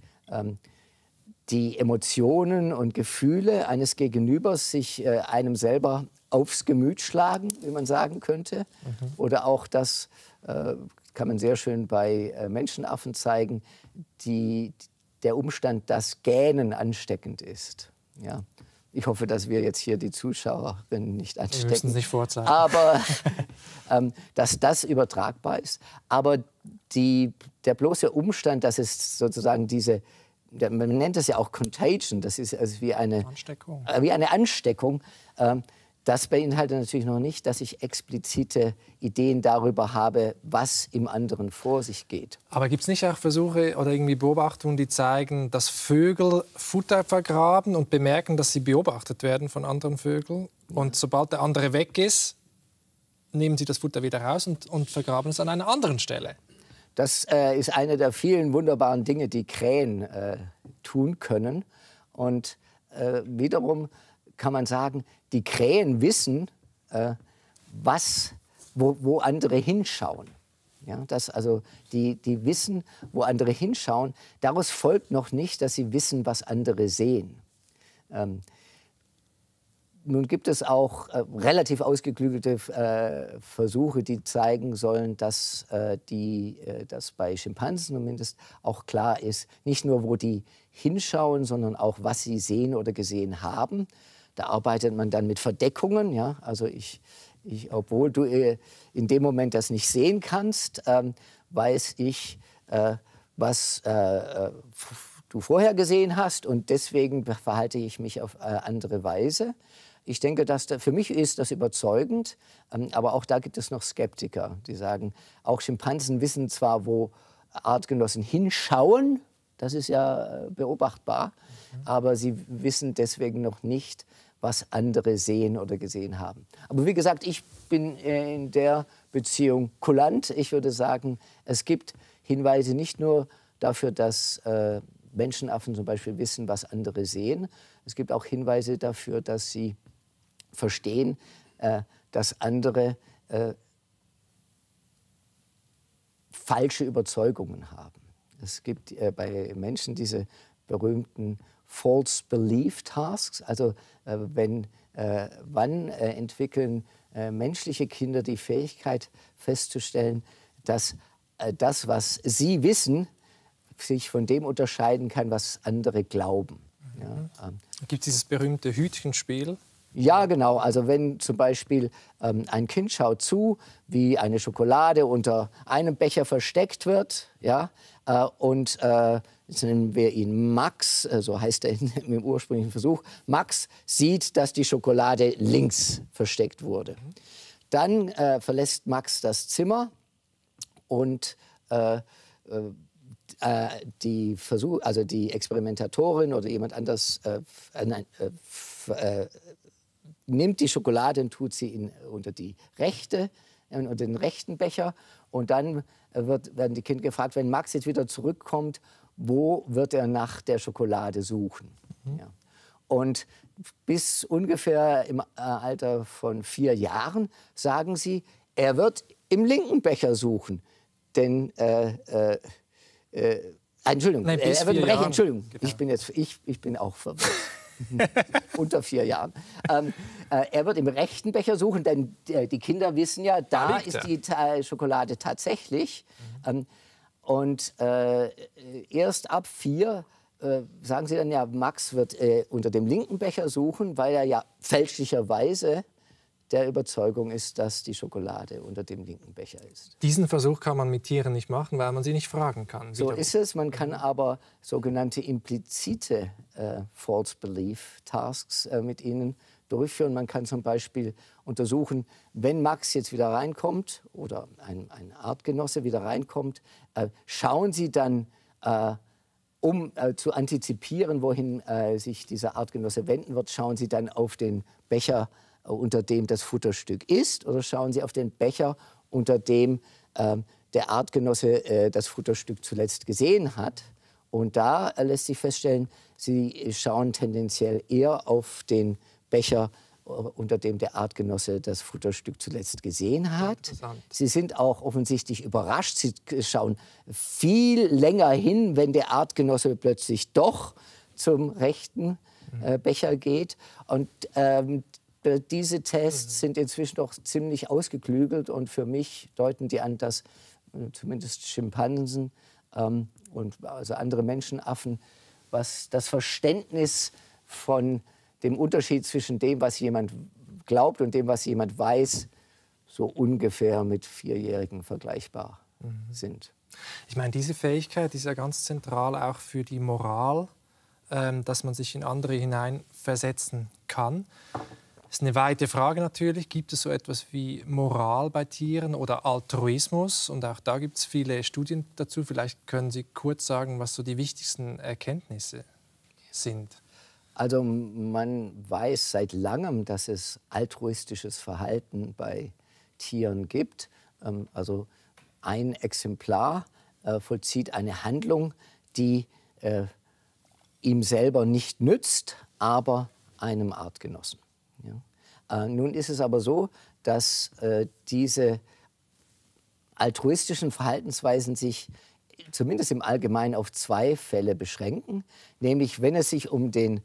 die Emotionen und Gefühle eines Gegenübers sich einem selber aufs Gemüt schlagen, wie man sagen könnte. Oder auch das kann man sehr schön bei Menschenaffen zeigen, der Umstand, dass Gähnen ansteckend ist. Ja. Ich hoffe, dass wir jetzt hier die Zuschauerinnen nicht anstecken. Wir müssen es nicht vorzeigen. Aber dass das übertragbar ist. Aber der bloße Umstand, dass es sozusagen man nennt das ja auch Contagion, das ist also wie eine Ansteckung. Das beinhaltet natürlich noch nicht, dass ich explizite Ideen darüber habe, was im anderen vor sich geht. Aber gibt es nicht auch Versuche oder irgendwie Beobachtungen, die zeigen, dass Vögel Futter vergraben und bemerken, dass sie beobachtet werden von anderen Vögeln? Und sobald der andere weg ist, nehmen sie das Futter wieder raus und vergraben es an einer anderen Stelle? Das ist eine der vielen wunderbaren Dinge, die Krähen tun können. Und wiederum kann man sagen, die Krähen wissen, wo andere hinschauen. Ja, die wissen, wo andere hinschauen. Daraus folgt noch nicht, dass sie wissen, was andere sehen. Nun gibt es auch relativ ausgeklügelte Versuche, die zeigen sollen, dass bei Schimpansen zumindest auch klar ist, nicht nur, wo die hinschauen, sondern auch, was sie sehen oder gesehen haben. Da arbeitet man dann mit Verdeckungen. Ja? Also obwohl du in dem Moment das nicht sehen kannst, weiß ich, was du vorher gesehen hast und deswegen verhalte ich mich auf andere Weise. Ich denke, für mich ist das überzeugend, aber auch da gibt es noch Skeptiker, die sagen, auch Schimpansen wissen zwar, wo Artgenossen hinschauen, das ist ja beobachtbar, aber sie wissen deswegen noch nicht, was andere sehen oder gesehen haben. Aber wie gesagt, ich bin in der Beziehung kulant. Ich würde sagen, es gibt Hinweise nicht nur dafür, dass Menschenaffen zum Beispiel wissen, was andere sehen. Es gibt auch Hinweise dafür, dass sie verstehen, dass andere falsche Überzeugungen haben. Es gibt bei Menschen diese berühmten False Belief Tasks. Also wann entwickeln menschliche Kinder die Fähigkeit festzustellen, dass das, was sie wissen, sich von dem unterscheiden kann, was andere glauben. Ja, gibt es dieses berühmte Hütchenspiel? Ja, genau. Also wenn zum Beispiel ein Kind schaut zu, wie eine Schokolade unter einem Becher versteckt wird, ja, und jetzt nennen wir ihn Max, so heißt er im ursprünglichen Versuch. Max sieht, dass die Schokolade links versteckt wurde. Dann verlässt Max das Zimmer und die Experimentatorin oder jemand anders nimmt die Schokolade und tut sie unter den rechten Becher. Und dann werden die Kinder gefragt, wenn Max jetzt wieder zurückkommt, wo wird er nach der Schokolade suchen? Ja. Und bis ungefähr im Alter von 4 Jahren sagen sie, er wird im linken Becher suchen. Denn, Entschuldigung, Nein, er wird im rechten, Entschuldigung, genau. ich bin auch verwirrt. Unter 4 Jahren. Er wird im rechten Becher suchen, denn die Kinder wissen ja, da ist die Schokolade tatsächlich. Und erst ab 4 sagen sie dann, ja, Max wird unter dem linken Becher suchen, weil er ja fälschlicherweise der Überzeugung ist, dass die Schokolade unter dem linken Becher ist. Diesen Versuch kann man mit Tieren nicht machen, weil man sie nicht fragen kann. So ist es. Man kann aber sogenannte implizite False Belief Tasks mit ihnen durchführen. Man kann zum Beispiel untersuchen, wenn Max jetzt wieder reinkommt oder ein Artgenosse wieder reinkommt, schauen Sie dann, um zu antizipieren, wohin sich dieser Artgenosse wenden wird, schauen Sie dann auf den Becher, unter dem das Futterstück ist, oder schauen Sie auf den Becher, unter dem der Artgenosse das Futterstück zuletzt gesehen hat. Und da lässt sich feststellen, Sie schauen tendenziell eher auf den Becher, unter dem der Artgenosse das Futterstück zuletzt gesehen hat. Sie sind auch offensichtlich überrascht. Sie schauen viel länger hin, wenn der Artgenosse plötzlich doch zum rechten Becher geht. Und diese Tests sind inzwischen doch ziemlich ausgeklügelt und für mich deuten die an, dass zumindest Schimpansen und also andere Menschenaffen, was das Verständnis von dem Unterschied zwischen dem, was jemand glaubt und dem, was jemand weiß, so ungefähr mit 4-Jährigen vergleichbar sind. Ich meine, diese Fähigkeit ist ja ganz zentral auch für die Moral, dass man sich in andere hineinversetzen kann. Das ist eine weite Frage natürlich. Gibt es so etwas wie Moral bei Tieren oder Altruismus? Und auch da gibt es viele Studien dazu. Vielleicht können Sie kurz sagen, was so die wichtigsten Erkenntnisse sind. Also man weiß seit langem, dass es altruistisches Verhalten bei Tieren gibt. Also ein Exemplar vollzieht eine Handlung, die ihm selber nicht nützt, aber einem Artgenossen. Ja. Nun ist es aber so, dass diese altruistischen Verhaltensweisen sich zumindest im Allgemeinen auf 2 Fälle beschränken. Nämlich, wenn es sich um den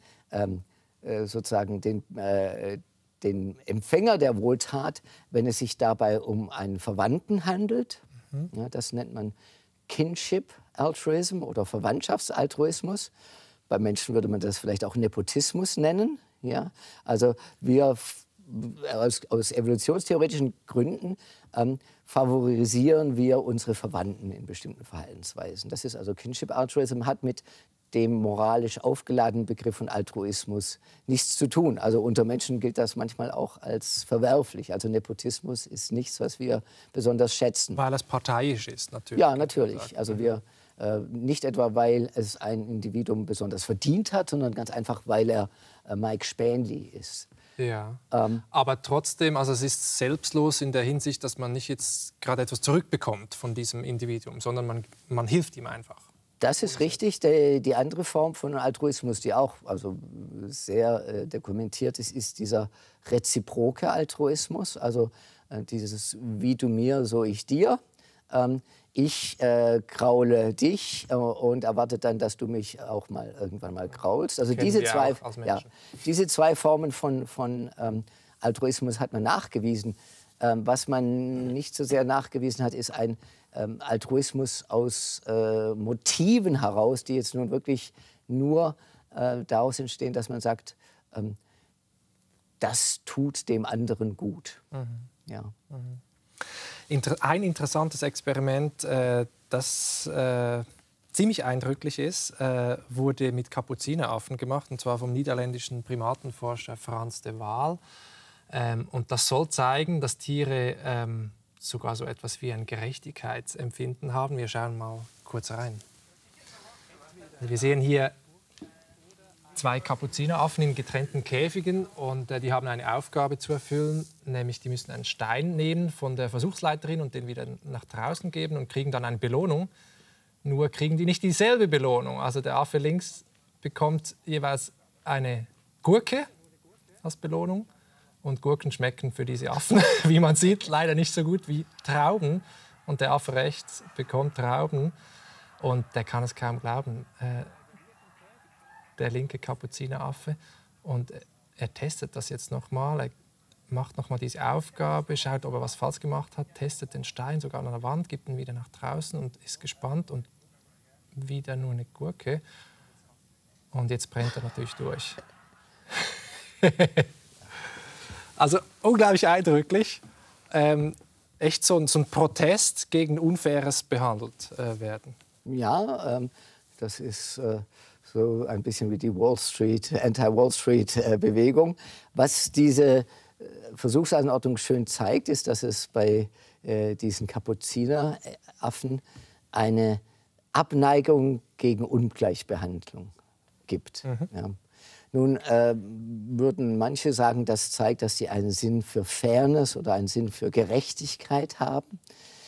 Empfänger der Wohltat, wenn es sich dabei um einen Verwandten handelt. Ja, das nennt man Kinship Altruism oder Verwandtschaftsaltruismus. Bei Menschen würde man das vielleicht auch Nepotismus nennen. Ja? Also wir aus evolutionstheoretischen Gründen favorisieren wir unsere Verwandten in bestimmten Verhaltensweisen. Das ist also Kinship Altruism, hat mit dem moralisch aufgeladenen Begriff von Altruismus nichts zu tun. Also unter Menschen gilt das manchmal auch als verwerflich. Also Nepotismus ist nichts, was wir besonders schätzen. Weil es parteiisch ist, natürlich. Ja, natürlich. Also wir nicht etwa, weil es ein Individuum besonders verdient hat, sondern ganz einfach, weil er Mike Spanley ist. Ja. Aber trotzdem, also es ist selbstlos in der Hinsicht, dass man nicht jetzt gerade etwas zurückbekommt von diesem Individuum, sondern man hilft ihm einfach. Das ist richtig. Die andere Form von Altruismus, die auch also sehr dokumentiert ist, ist dieser reziproke Altruismus. Also dieses wie du mir, so ich dir. Ich graule dich und erwarte dann, dass du mich auch mal irgendwann mal graulst. Also diese zwei Formen von Altruismus hat man nachgewiesen. Was man nicht so sehr nachgewiesen hat, ist ein Altruismus aus Motiven heraus, die jetzt nun wirklich nur daraus entstehen, dass man sagt, das tut dem anderen gut. Ja. Ein interessantes Experiment, das ziemlich eindrücklich ist, wurde mit Kapuzineraffen gemacht, und zwar vom niederländischen Primatenforscher Frans de Waal. Und das soll zeigen, dass Tiere sogar so etwas wie ein Gerechtigkeitsempfinden haben. Wir schauen mal kurz rein. Wir sehen hier 2 Kapuzineraffen in getrennten Käfigen, und die haben eine Aufgabe zu erfüllen, nämlich die müssen einen Stein nehmen von der Versuchsleiterin und den wieder nach draußen geben und kriegen dann eine Belohnung. Nur kriegen die nicht dieselbe Belohnung. Also der Affe links bekommt jeweils eine Gurke als Belohnung, und Gurken schmecken für diese Affen, wie man sieht, leider nicht so gut wie Trauben. Und der Affe rechts bekommt Trauben, und der kann es kaum glauben. Der linke Kapuzineraffe, und er testet das jetzt nochmal. Er macht nochmal diese Aufgabe, schaut, ob er was falsch gemacht hat, testet den Stein sogar an der Wand, gibt ihn wieder nach draußen und ist gespannt, und wieder nur eine Gurke. Und jetzt brennt er natürlich durch. Also unglaublich eindrücklich. Echt so ein Protest gegen unfaires behandelt werden. Ja, das ist so ein bisschen wie die Anti-Wall Street-Bewegung. Was diese Versuchsanordnung schön zeigt, ist, dass es bei diesen Kapuzineraffen eine Abneigung gegen Ungleichbehandlung gibt. Ja. Nun würden manche sagen, das zeigt, dass sie einen Sinn für Fairness oder einen Sinn für Gerechtigkeit haben.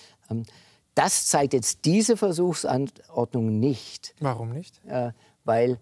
Das zeigt jetzt diese Versuchsanordnung nicht. Warum nicht? Weil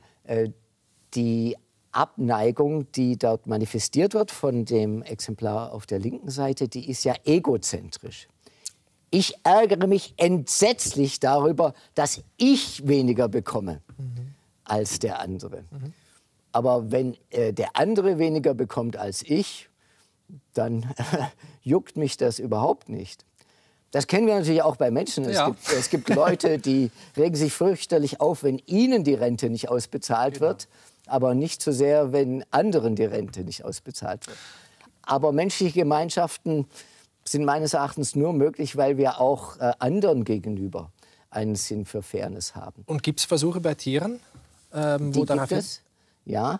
die Abneigung, die dort manifestiert wird von dem Exemplar auf der linken Seite, die ist ja egozentrisch. Ich ärgere mich entsetzlich darüber, dass ich weniger bekomme als der andere. Aber wenn der andere weniger bekommt als ich, dann juckt mich das überhaupt nicht. Das kennen wir natürlich auch bei Menschen. Es gibt Leute, die regen sich fürchterlich auf, wenn ihnen die Rente nicht ausbezahlt wird, aber nicht so sehr, wenn anderen die Rente nicht ausbezahlt wird. Aber menschliche Gemeinschaften sind meines Erachtens nur möglich, weil wir auch anderen gegenüber einen Sinn für Fairness haben. Und gibt es Versuche bei Tieren, wo gibt es? Ja,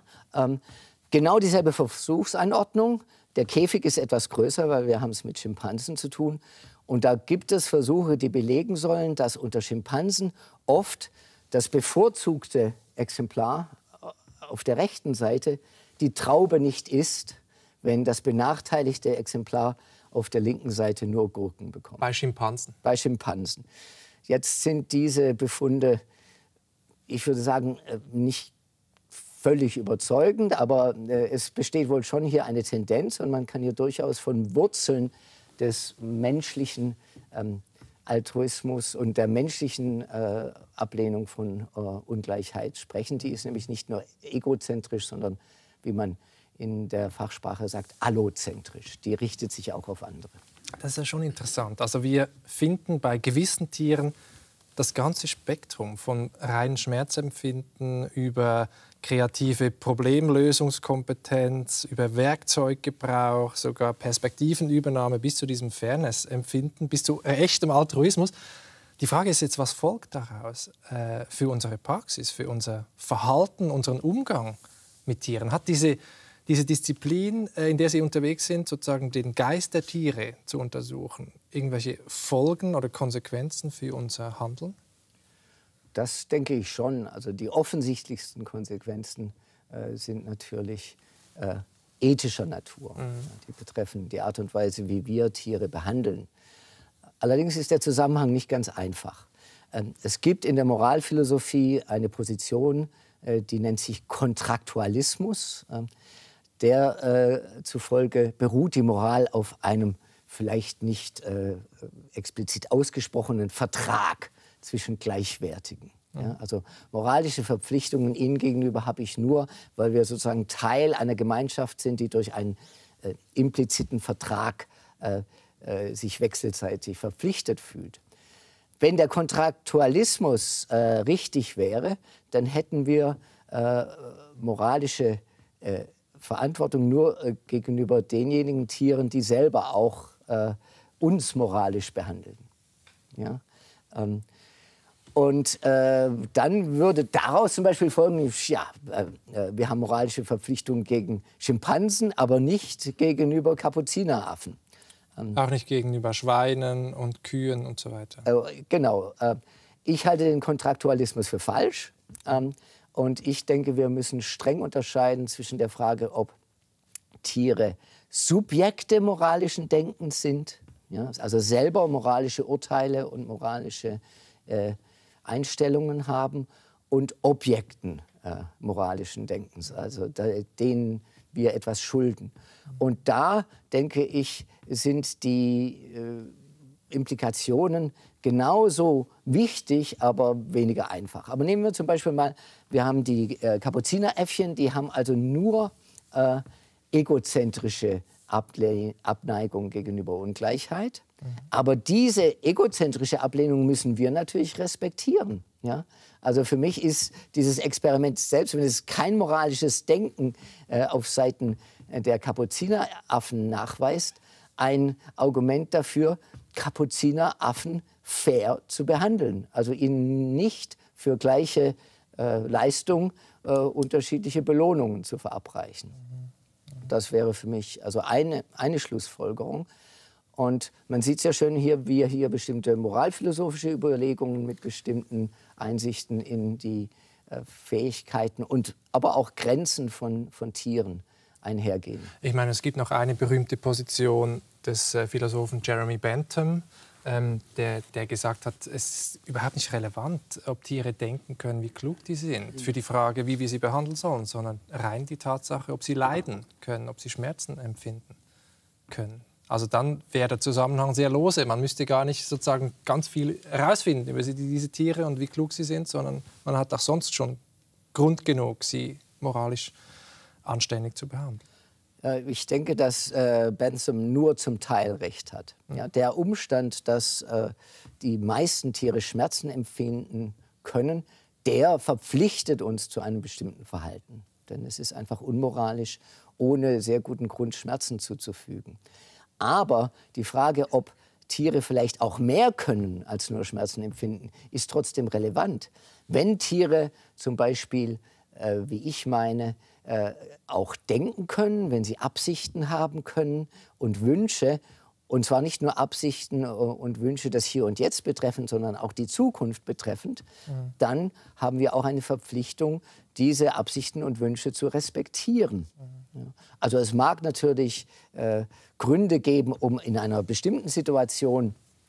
genau dieselbe Versuchsanordnung. Der Käfig ist etwas größer, weil wir haben es mit Schimpansen zu tun. Und da gibt es Versuche, die belegen sollen, dass unter Schimpansen oft das bevorzugte Exemplar auf der rechten Seite die Traube nicht isst, wenn das benachteiligte Exemplar auf der linken Seite nur Gurken bekommt. Bei Schimpansen? Bei Schimpansen. Jetzt sind diese Befunde, ich würde sagen, nicht völlig überzeugend, aber es besteht wohl schon hier eine Tendenz, und man kann hier durchaus von Wurzeln des menschlichen Altruismus und der menschlichen Ablehnung von Ungleichheit sprechen. Die ist nämlich nicht nur egozentrisch, sondern, wie man in der Fachsprache sagt, allozentrisch. Die richtet sich auch auf andere. Das ist ja schon interessant. Also wir finden bei gewissen Tieren das ganze Spektrum von reinem Schmerzempfinden über kreative Problemlösungskompetenz, über Werkzeuggebrauch, sogar Perspektivenübernahme bis zu diesem Fairness-Empfinden, bis zu echtem Altruismus. Die Frage ist jetzt, was folgt daraus für unsere Praxis, für unser Verhalten, unseren Umgang mit Tieren? Hat diese Disziplin, in der Sie unterwegs sind, sozusagen den Geist der Tiere zu untersuchen, irgendwelche Folgen oder Konsequenzen für unser Handeln? Das denke ich schon. Also die offensichtlichsten Konsequenzen sind natürlich ethischer Natur. Die betreffen die Art und Weise, wie wir Tiere behandeln. Allerdings ist der Zusammenhang nicht ganz einfach. Es gibt in der Moralphilosophie eine Position, die nennt sich Kontraktualismus. Der zufolge beruht die Moral auf einem vielleicht nicht explizit ausgesprochenen Vertrag zwischen Gleichwertigen. Ja, also moralische Verpflichtungen ihnen gegenüber habe ich nur, weil wir sozusagen Teil einer Gemeinschaft sind, die durch einen impliziten Vertrag sich wechselseitig verpflichtet fühlt. Wenn der Kontraktualismus richtig wäre, dann hätten wir moralische Verantwortung nur gegenüber denjenigen Tieren, die selber auch uns moralisch behandeln. Ja? Und dann würde daraus zum Beispiel folgen, ja, wir haben moralische Verpflichtungen gegen Schimpansen, aber nicht gegenüber Kapuzineraffen. Auch nicht gegenüber Schweinen und Kühen und so weiter. Genau. Ich halte den Kontraktualismus für falsch. Und ich denke, wir müssen streng unterscheiden zwischen der Frage, ob Tiere Subjekte moralischen Denkens sind, ja, also selber moralische Urteile und moralische Einstellungen haben, und Objekten moralischen Denkens, also denen wir etwas schulden. Und da, denke ich, sind die Implikationen genauso wichtig, aber weniger einfach. Aber nehmen wir zum Beispiel mal, wir haben die Kapuzineräffchen, die haben also nur egozentrische Abneigung gegenüber Ungleichheit. Aber diese egozentrische Ablehnung müssen wir natürlich respektieren. Ja? Also für mich ist dieses Experiment, selbst wenn es kein moralisches Denken auf Seiten der Kapuzineraffen nachweist, ein Argument dafür, Kapuzineraffen fair zu behandeln. Also ihnen nicht für gleiche Leistung unterschiedliche Belohnungen zu verabreichen. Das wäre für mich also eine Schlussfolgerung. Und man sieht es ja schön hier, wie hier bestimmte moralphilosophische Überlegungen mit bestimmten Einsichten in die Fähigkeiten und aber auch Grenzen von Tieren einhergehen. Ich meine, es gibt noch eine berühmte Position des Philosophen Jeremy Bentham, der gesagt hat, es ist überhaupt nicht relevant, ob Tiere denken können, wie klug die sind, für die Frage, wie wir sie behandeln sollen, sondern rein die Tatsache, ob sie leiden können, ob sie Schmerzen empfinden können. Also dann wäre der Zusammenhang sehr lose. Man müsste gar nicht sozusagen ganz viel herausfinden über diese Tiere und wie klug sie sind, sondern man hat auch sonst schon Grund genug, sie moralisch anständig zu behandeln. Ich denke, dass Bentham nur zum Teil recht hat. Ja, der Umstand, dass die meisten Tiere Schmerzen empfinden können, der verpflichtet uns zu einem bestimmten Verhalten. Denn es ist einfach unmoralisch, ohne sehr guten Grund Schmerzen zuzufügen. Aber die Frage, ob Tiere vielleicht auch mehr können als nur Schmerzen empfinden, ist trotzdem relevant. Wenn Tiere zum Beispiel, wie ich meine, auch denken können, wenn sie Absichten haben können und Wünsche, und zwar nicht nur Absichten und Wünsche das Hier und Jetzt betreffend, sondern auch die Zukunft betreffend, dann haben wir auch eine Verpflichtung, diese Absichten und Wünsche zu respektieren. Ja. Also es mag natürlich Gründe geben, um in einer bestimmten Situation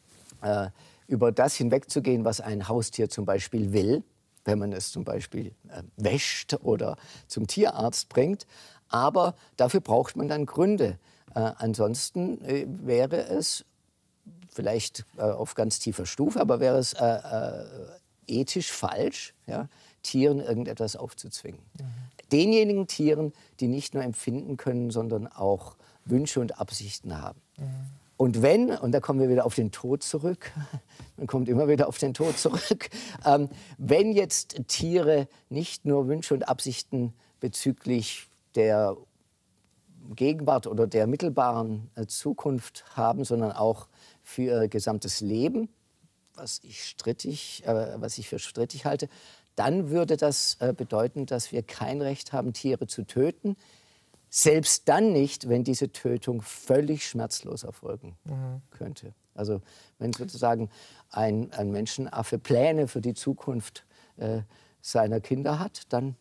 über das hinwegzugehen, was ein Haustier zum Beispiel will, wenn man es zum Beispiel wäscht oder zum Tierarzt bringt. Aber dafür braucht man dann Gründe. Ansonsten wäre es vielleicht auf ganz tiefer Stufe, aber wäre es ethisch falsch, ja, Tieren irgendetwas aufzuzwingen. Denjenigen Tieren, die nicht nur empfinden können, sondern auch Wünsche und Absichten haben. Und wenn, und da kommen wir wieder auf den Tod zurück, man kommt immer wieder auf den Tod zurück, wenn jetzt Tiere nicht nur Wünsche und Absichten bezüglich der Gegenwart oder der mittelbaren Zukunft haben, sondern auch für ihr gesamtes Leben, was ich für strittig halte, dann würde das bedeuten, dass wir kein Recht haben, Tiere zu töten. Selbst dann nicht, wenn diese Tötung völlig schmerzlos erfolgen könnte. Also wenn sozusagen ein Menschenaffe Pläne für die Zukunft seiner Kinder hat, dann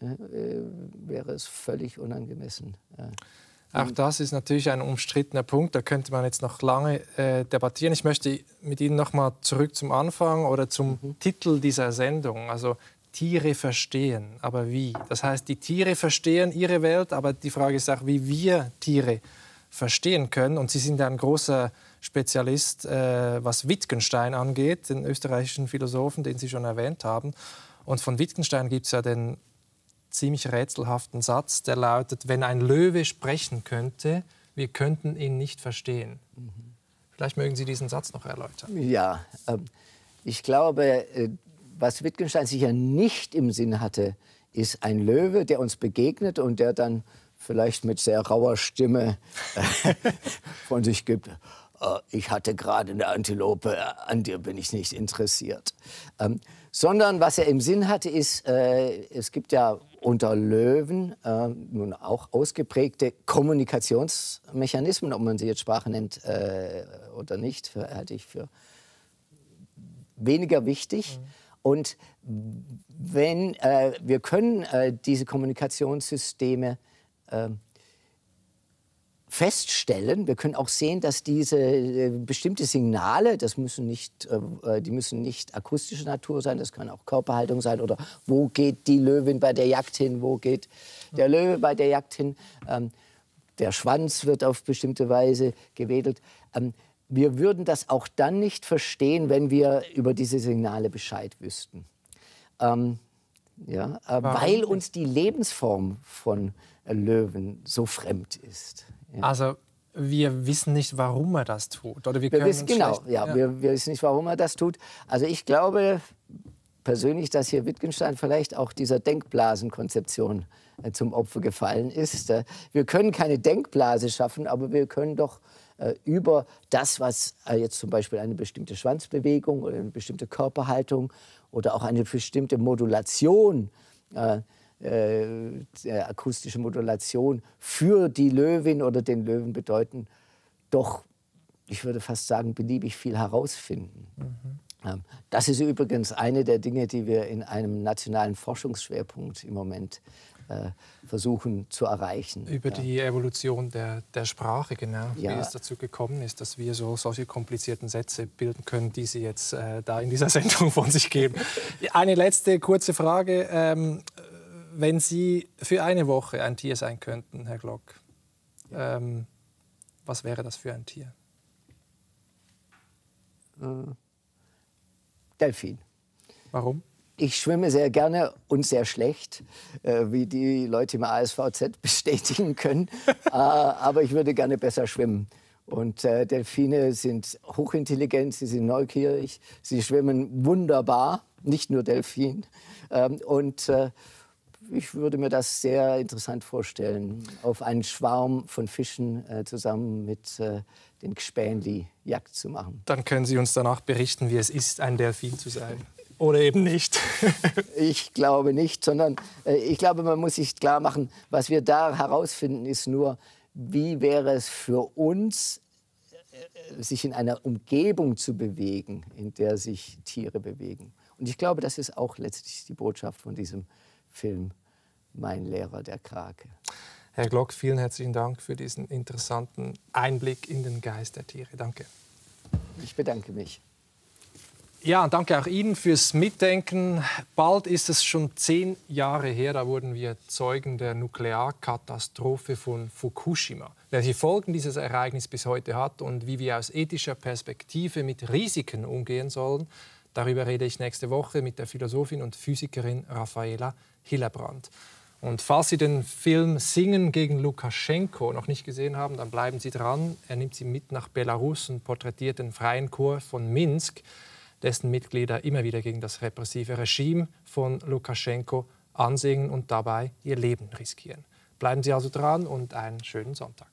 wäre es völlig unangemessen. Auch das ist natürlich ein umstrittener Punkt, da könnte man jetzt noch lange debattieren. Ich möchte mit Ihnen noch mal zurück zum Anfang oder zum Titel dieser Sendung. Also Tiere verstehen, aber wie? Das heißt, die Tiere verstehen ihre Welt, aber die Frage ist auch, wie wir Tiere verstehen können. Und Sie sind ein großer Spezialist, was Wittgenstein angeht, den österreichischen Philosophen, den Sie schon erwähnt haben. Und von Wittgenstein gibt es ja den ziemlich rätselhaften Satz, der lautet: Wenn ein Löwe sprechen könnte, wir könnten ihn nicht verstehen. Vielleicht mögen Sie diesen Satz noch erläutern. Ja, ich glaube, was Wittgenstein sicher nicht im Sinn hatte, ist ein Löwe, der uns begegnet und der dann vielleicht mit sehr rauer Stimme von sich gibt: Ich hatte gerade eine Antilope, an dir bin ich nicht interessiert. Sondern was er im Sinn hatte, ist, es gibt ja unter Löwen nun auch ausgeprägte Kommunikationsmechanismen, ob man sie jetzt Sprache nennt oder nicht, halte ich für weniger wichtig. Und wenn wir können diese Kommunikationssysteme feststellen, wir können auch sehen, dass diese bestimmte Signale, die müssen nicht akustischer Natur sein, das kann auch Körperhaltung sein, oder wo geht die Löwin bei der Jagd hin, wo geht der Löwe bei der Jagd hin, der Schwanz wird auf bestimmte Weise gewedelt. Wir würden das auch dann nicht verstehen, wenn wir über diese Signale Bescheid wüssten. Weil uns die Lebensform von Löwen so fremd ist. Ja. Also wir wissen nicht, warum er das tut. Oder wir wissen wir wissen nicht, warum er das tut. Also ich glaube persönlich, dass hier Wittgenstein vielleicht auch dieser Denkblasenkonzeption zum Opfer gefallen ist. Wir können keine Denkblase schaffen, aber wir können doch über das, was jetzt zum Beispiel eine bestimmte Schwanzbewegung oder eine bestimmte Körperhaltung oder auch eine bestimmte Modulation, akustische Modulation für die Löwin oder den Löwen bedeuten, doch, ich würde fast sagen, beliebig viel herausfinden. Das ist übrigens eine der Dinge, die wir in einem nationalen Forschungsschwerpunkt im Moment versuchen zu erreichen. Über die Evolution der Sprache, genau, wie es dazu gekommen ist, dass wir solche komplizierten Sätze bilden können, die Sie jetzt da in dieser Sendung von sich geben. Eine letzte kurze Frage. Wenn Sie für eine Woche ein Tier sein könnten, Herr Glock, was wäre das für ein Tier? Delfin. Warum? Ich schwimme sehr gerne und sehr schlecht, wie die Leute im ASVZ bestätigen können. Aber ich würde gerne besser schwimmen. Und Delfine sind hochintelligent, sie sind neugierig, sie schwimmen wunderbar, nicht nur Delfin. Ich würde mir das sehr interessant vorstellen, auf einen Schwarm von Fischen zusammen mit den Gspähnli Jagd zu machen. Dann können Sie uns danach berichten, wie es ist, ein Delfin zu sein. Oder eben nicht. Ich glaube nicht, sondern ich glaube, man muss sich klar machen, was wir da herausfinden, ist nur, wie wäre es für uns, sich in einer Umgebung zu bewegen, in der sich Tiere bewegen. Und ich glaube, das ist auch letztlich die Botschaft von diesem Film Mein Lehrer, der Krake. Herr Glock, vielen herzlichen Dank für diesen interessanten Einblick in den Geist der Tiere. Danke. Ich bedanke mich. Ja, und danke auch Ihnen fürs Mitdenken. Bald ist es schon 10 Jahre her, da wurden wir Zeugen der Nuklearkatastrophe von Fukushima. Welche Folgen dieses Ereignis bis heute hat und wie wir aus ethischer Perspektive mit Risiken umgehen sollen, darüber rede ich nächste Woche mit der Philosophin und Physikerin Raffaela Hillebrand. Und falls Sie den Film Singen gegen Lukaschenko noch nicht gesehen haben, dann bleiben Sie dran. Er nimmt Sie mit nach Belarus und porträtiert den Freien Chor von Minsk, dessen Mitglieder immer wieder gegen das repressive Regime von Lukaschenko ansingen und dabei ihr Leben riskieren. Bleiben Sie also dran und einen schönen Sonntag.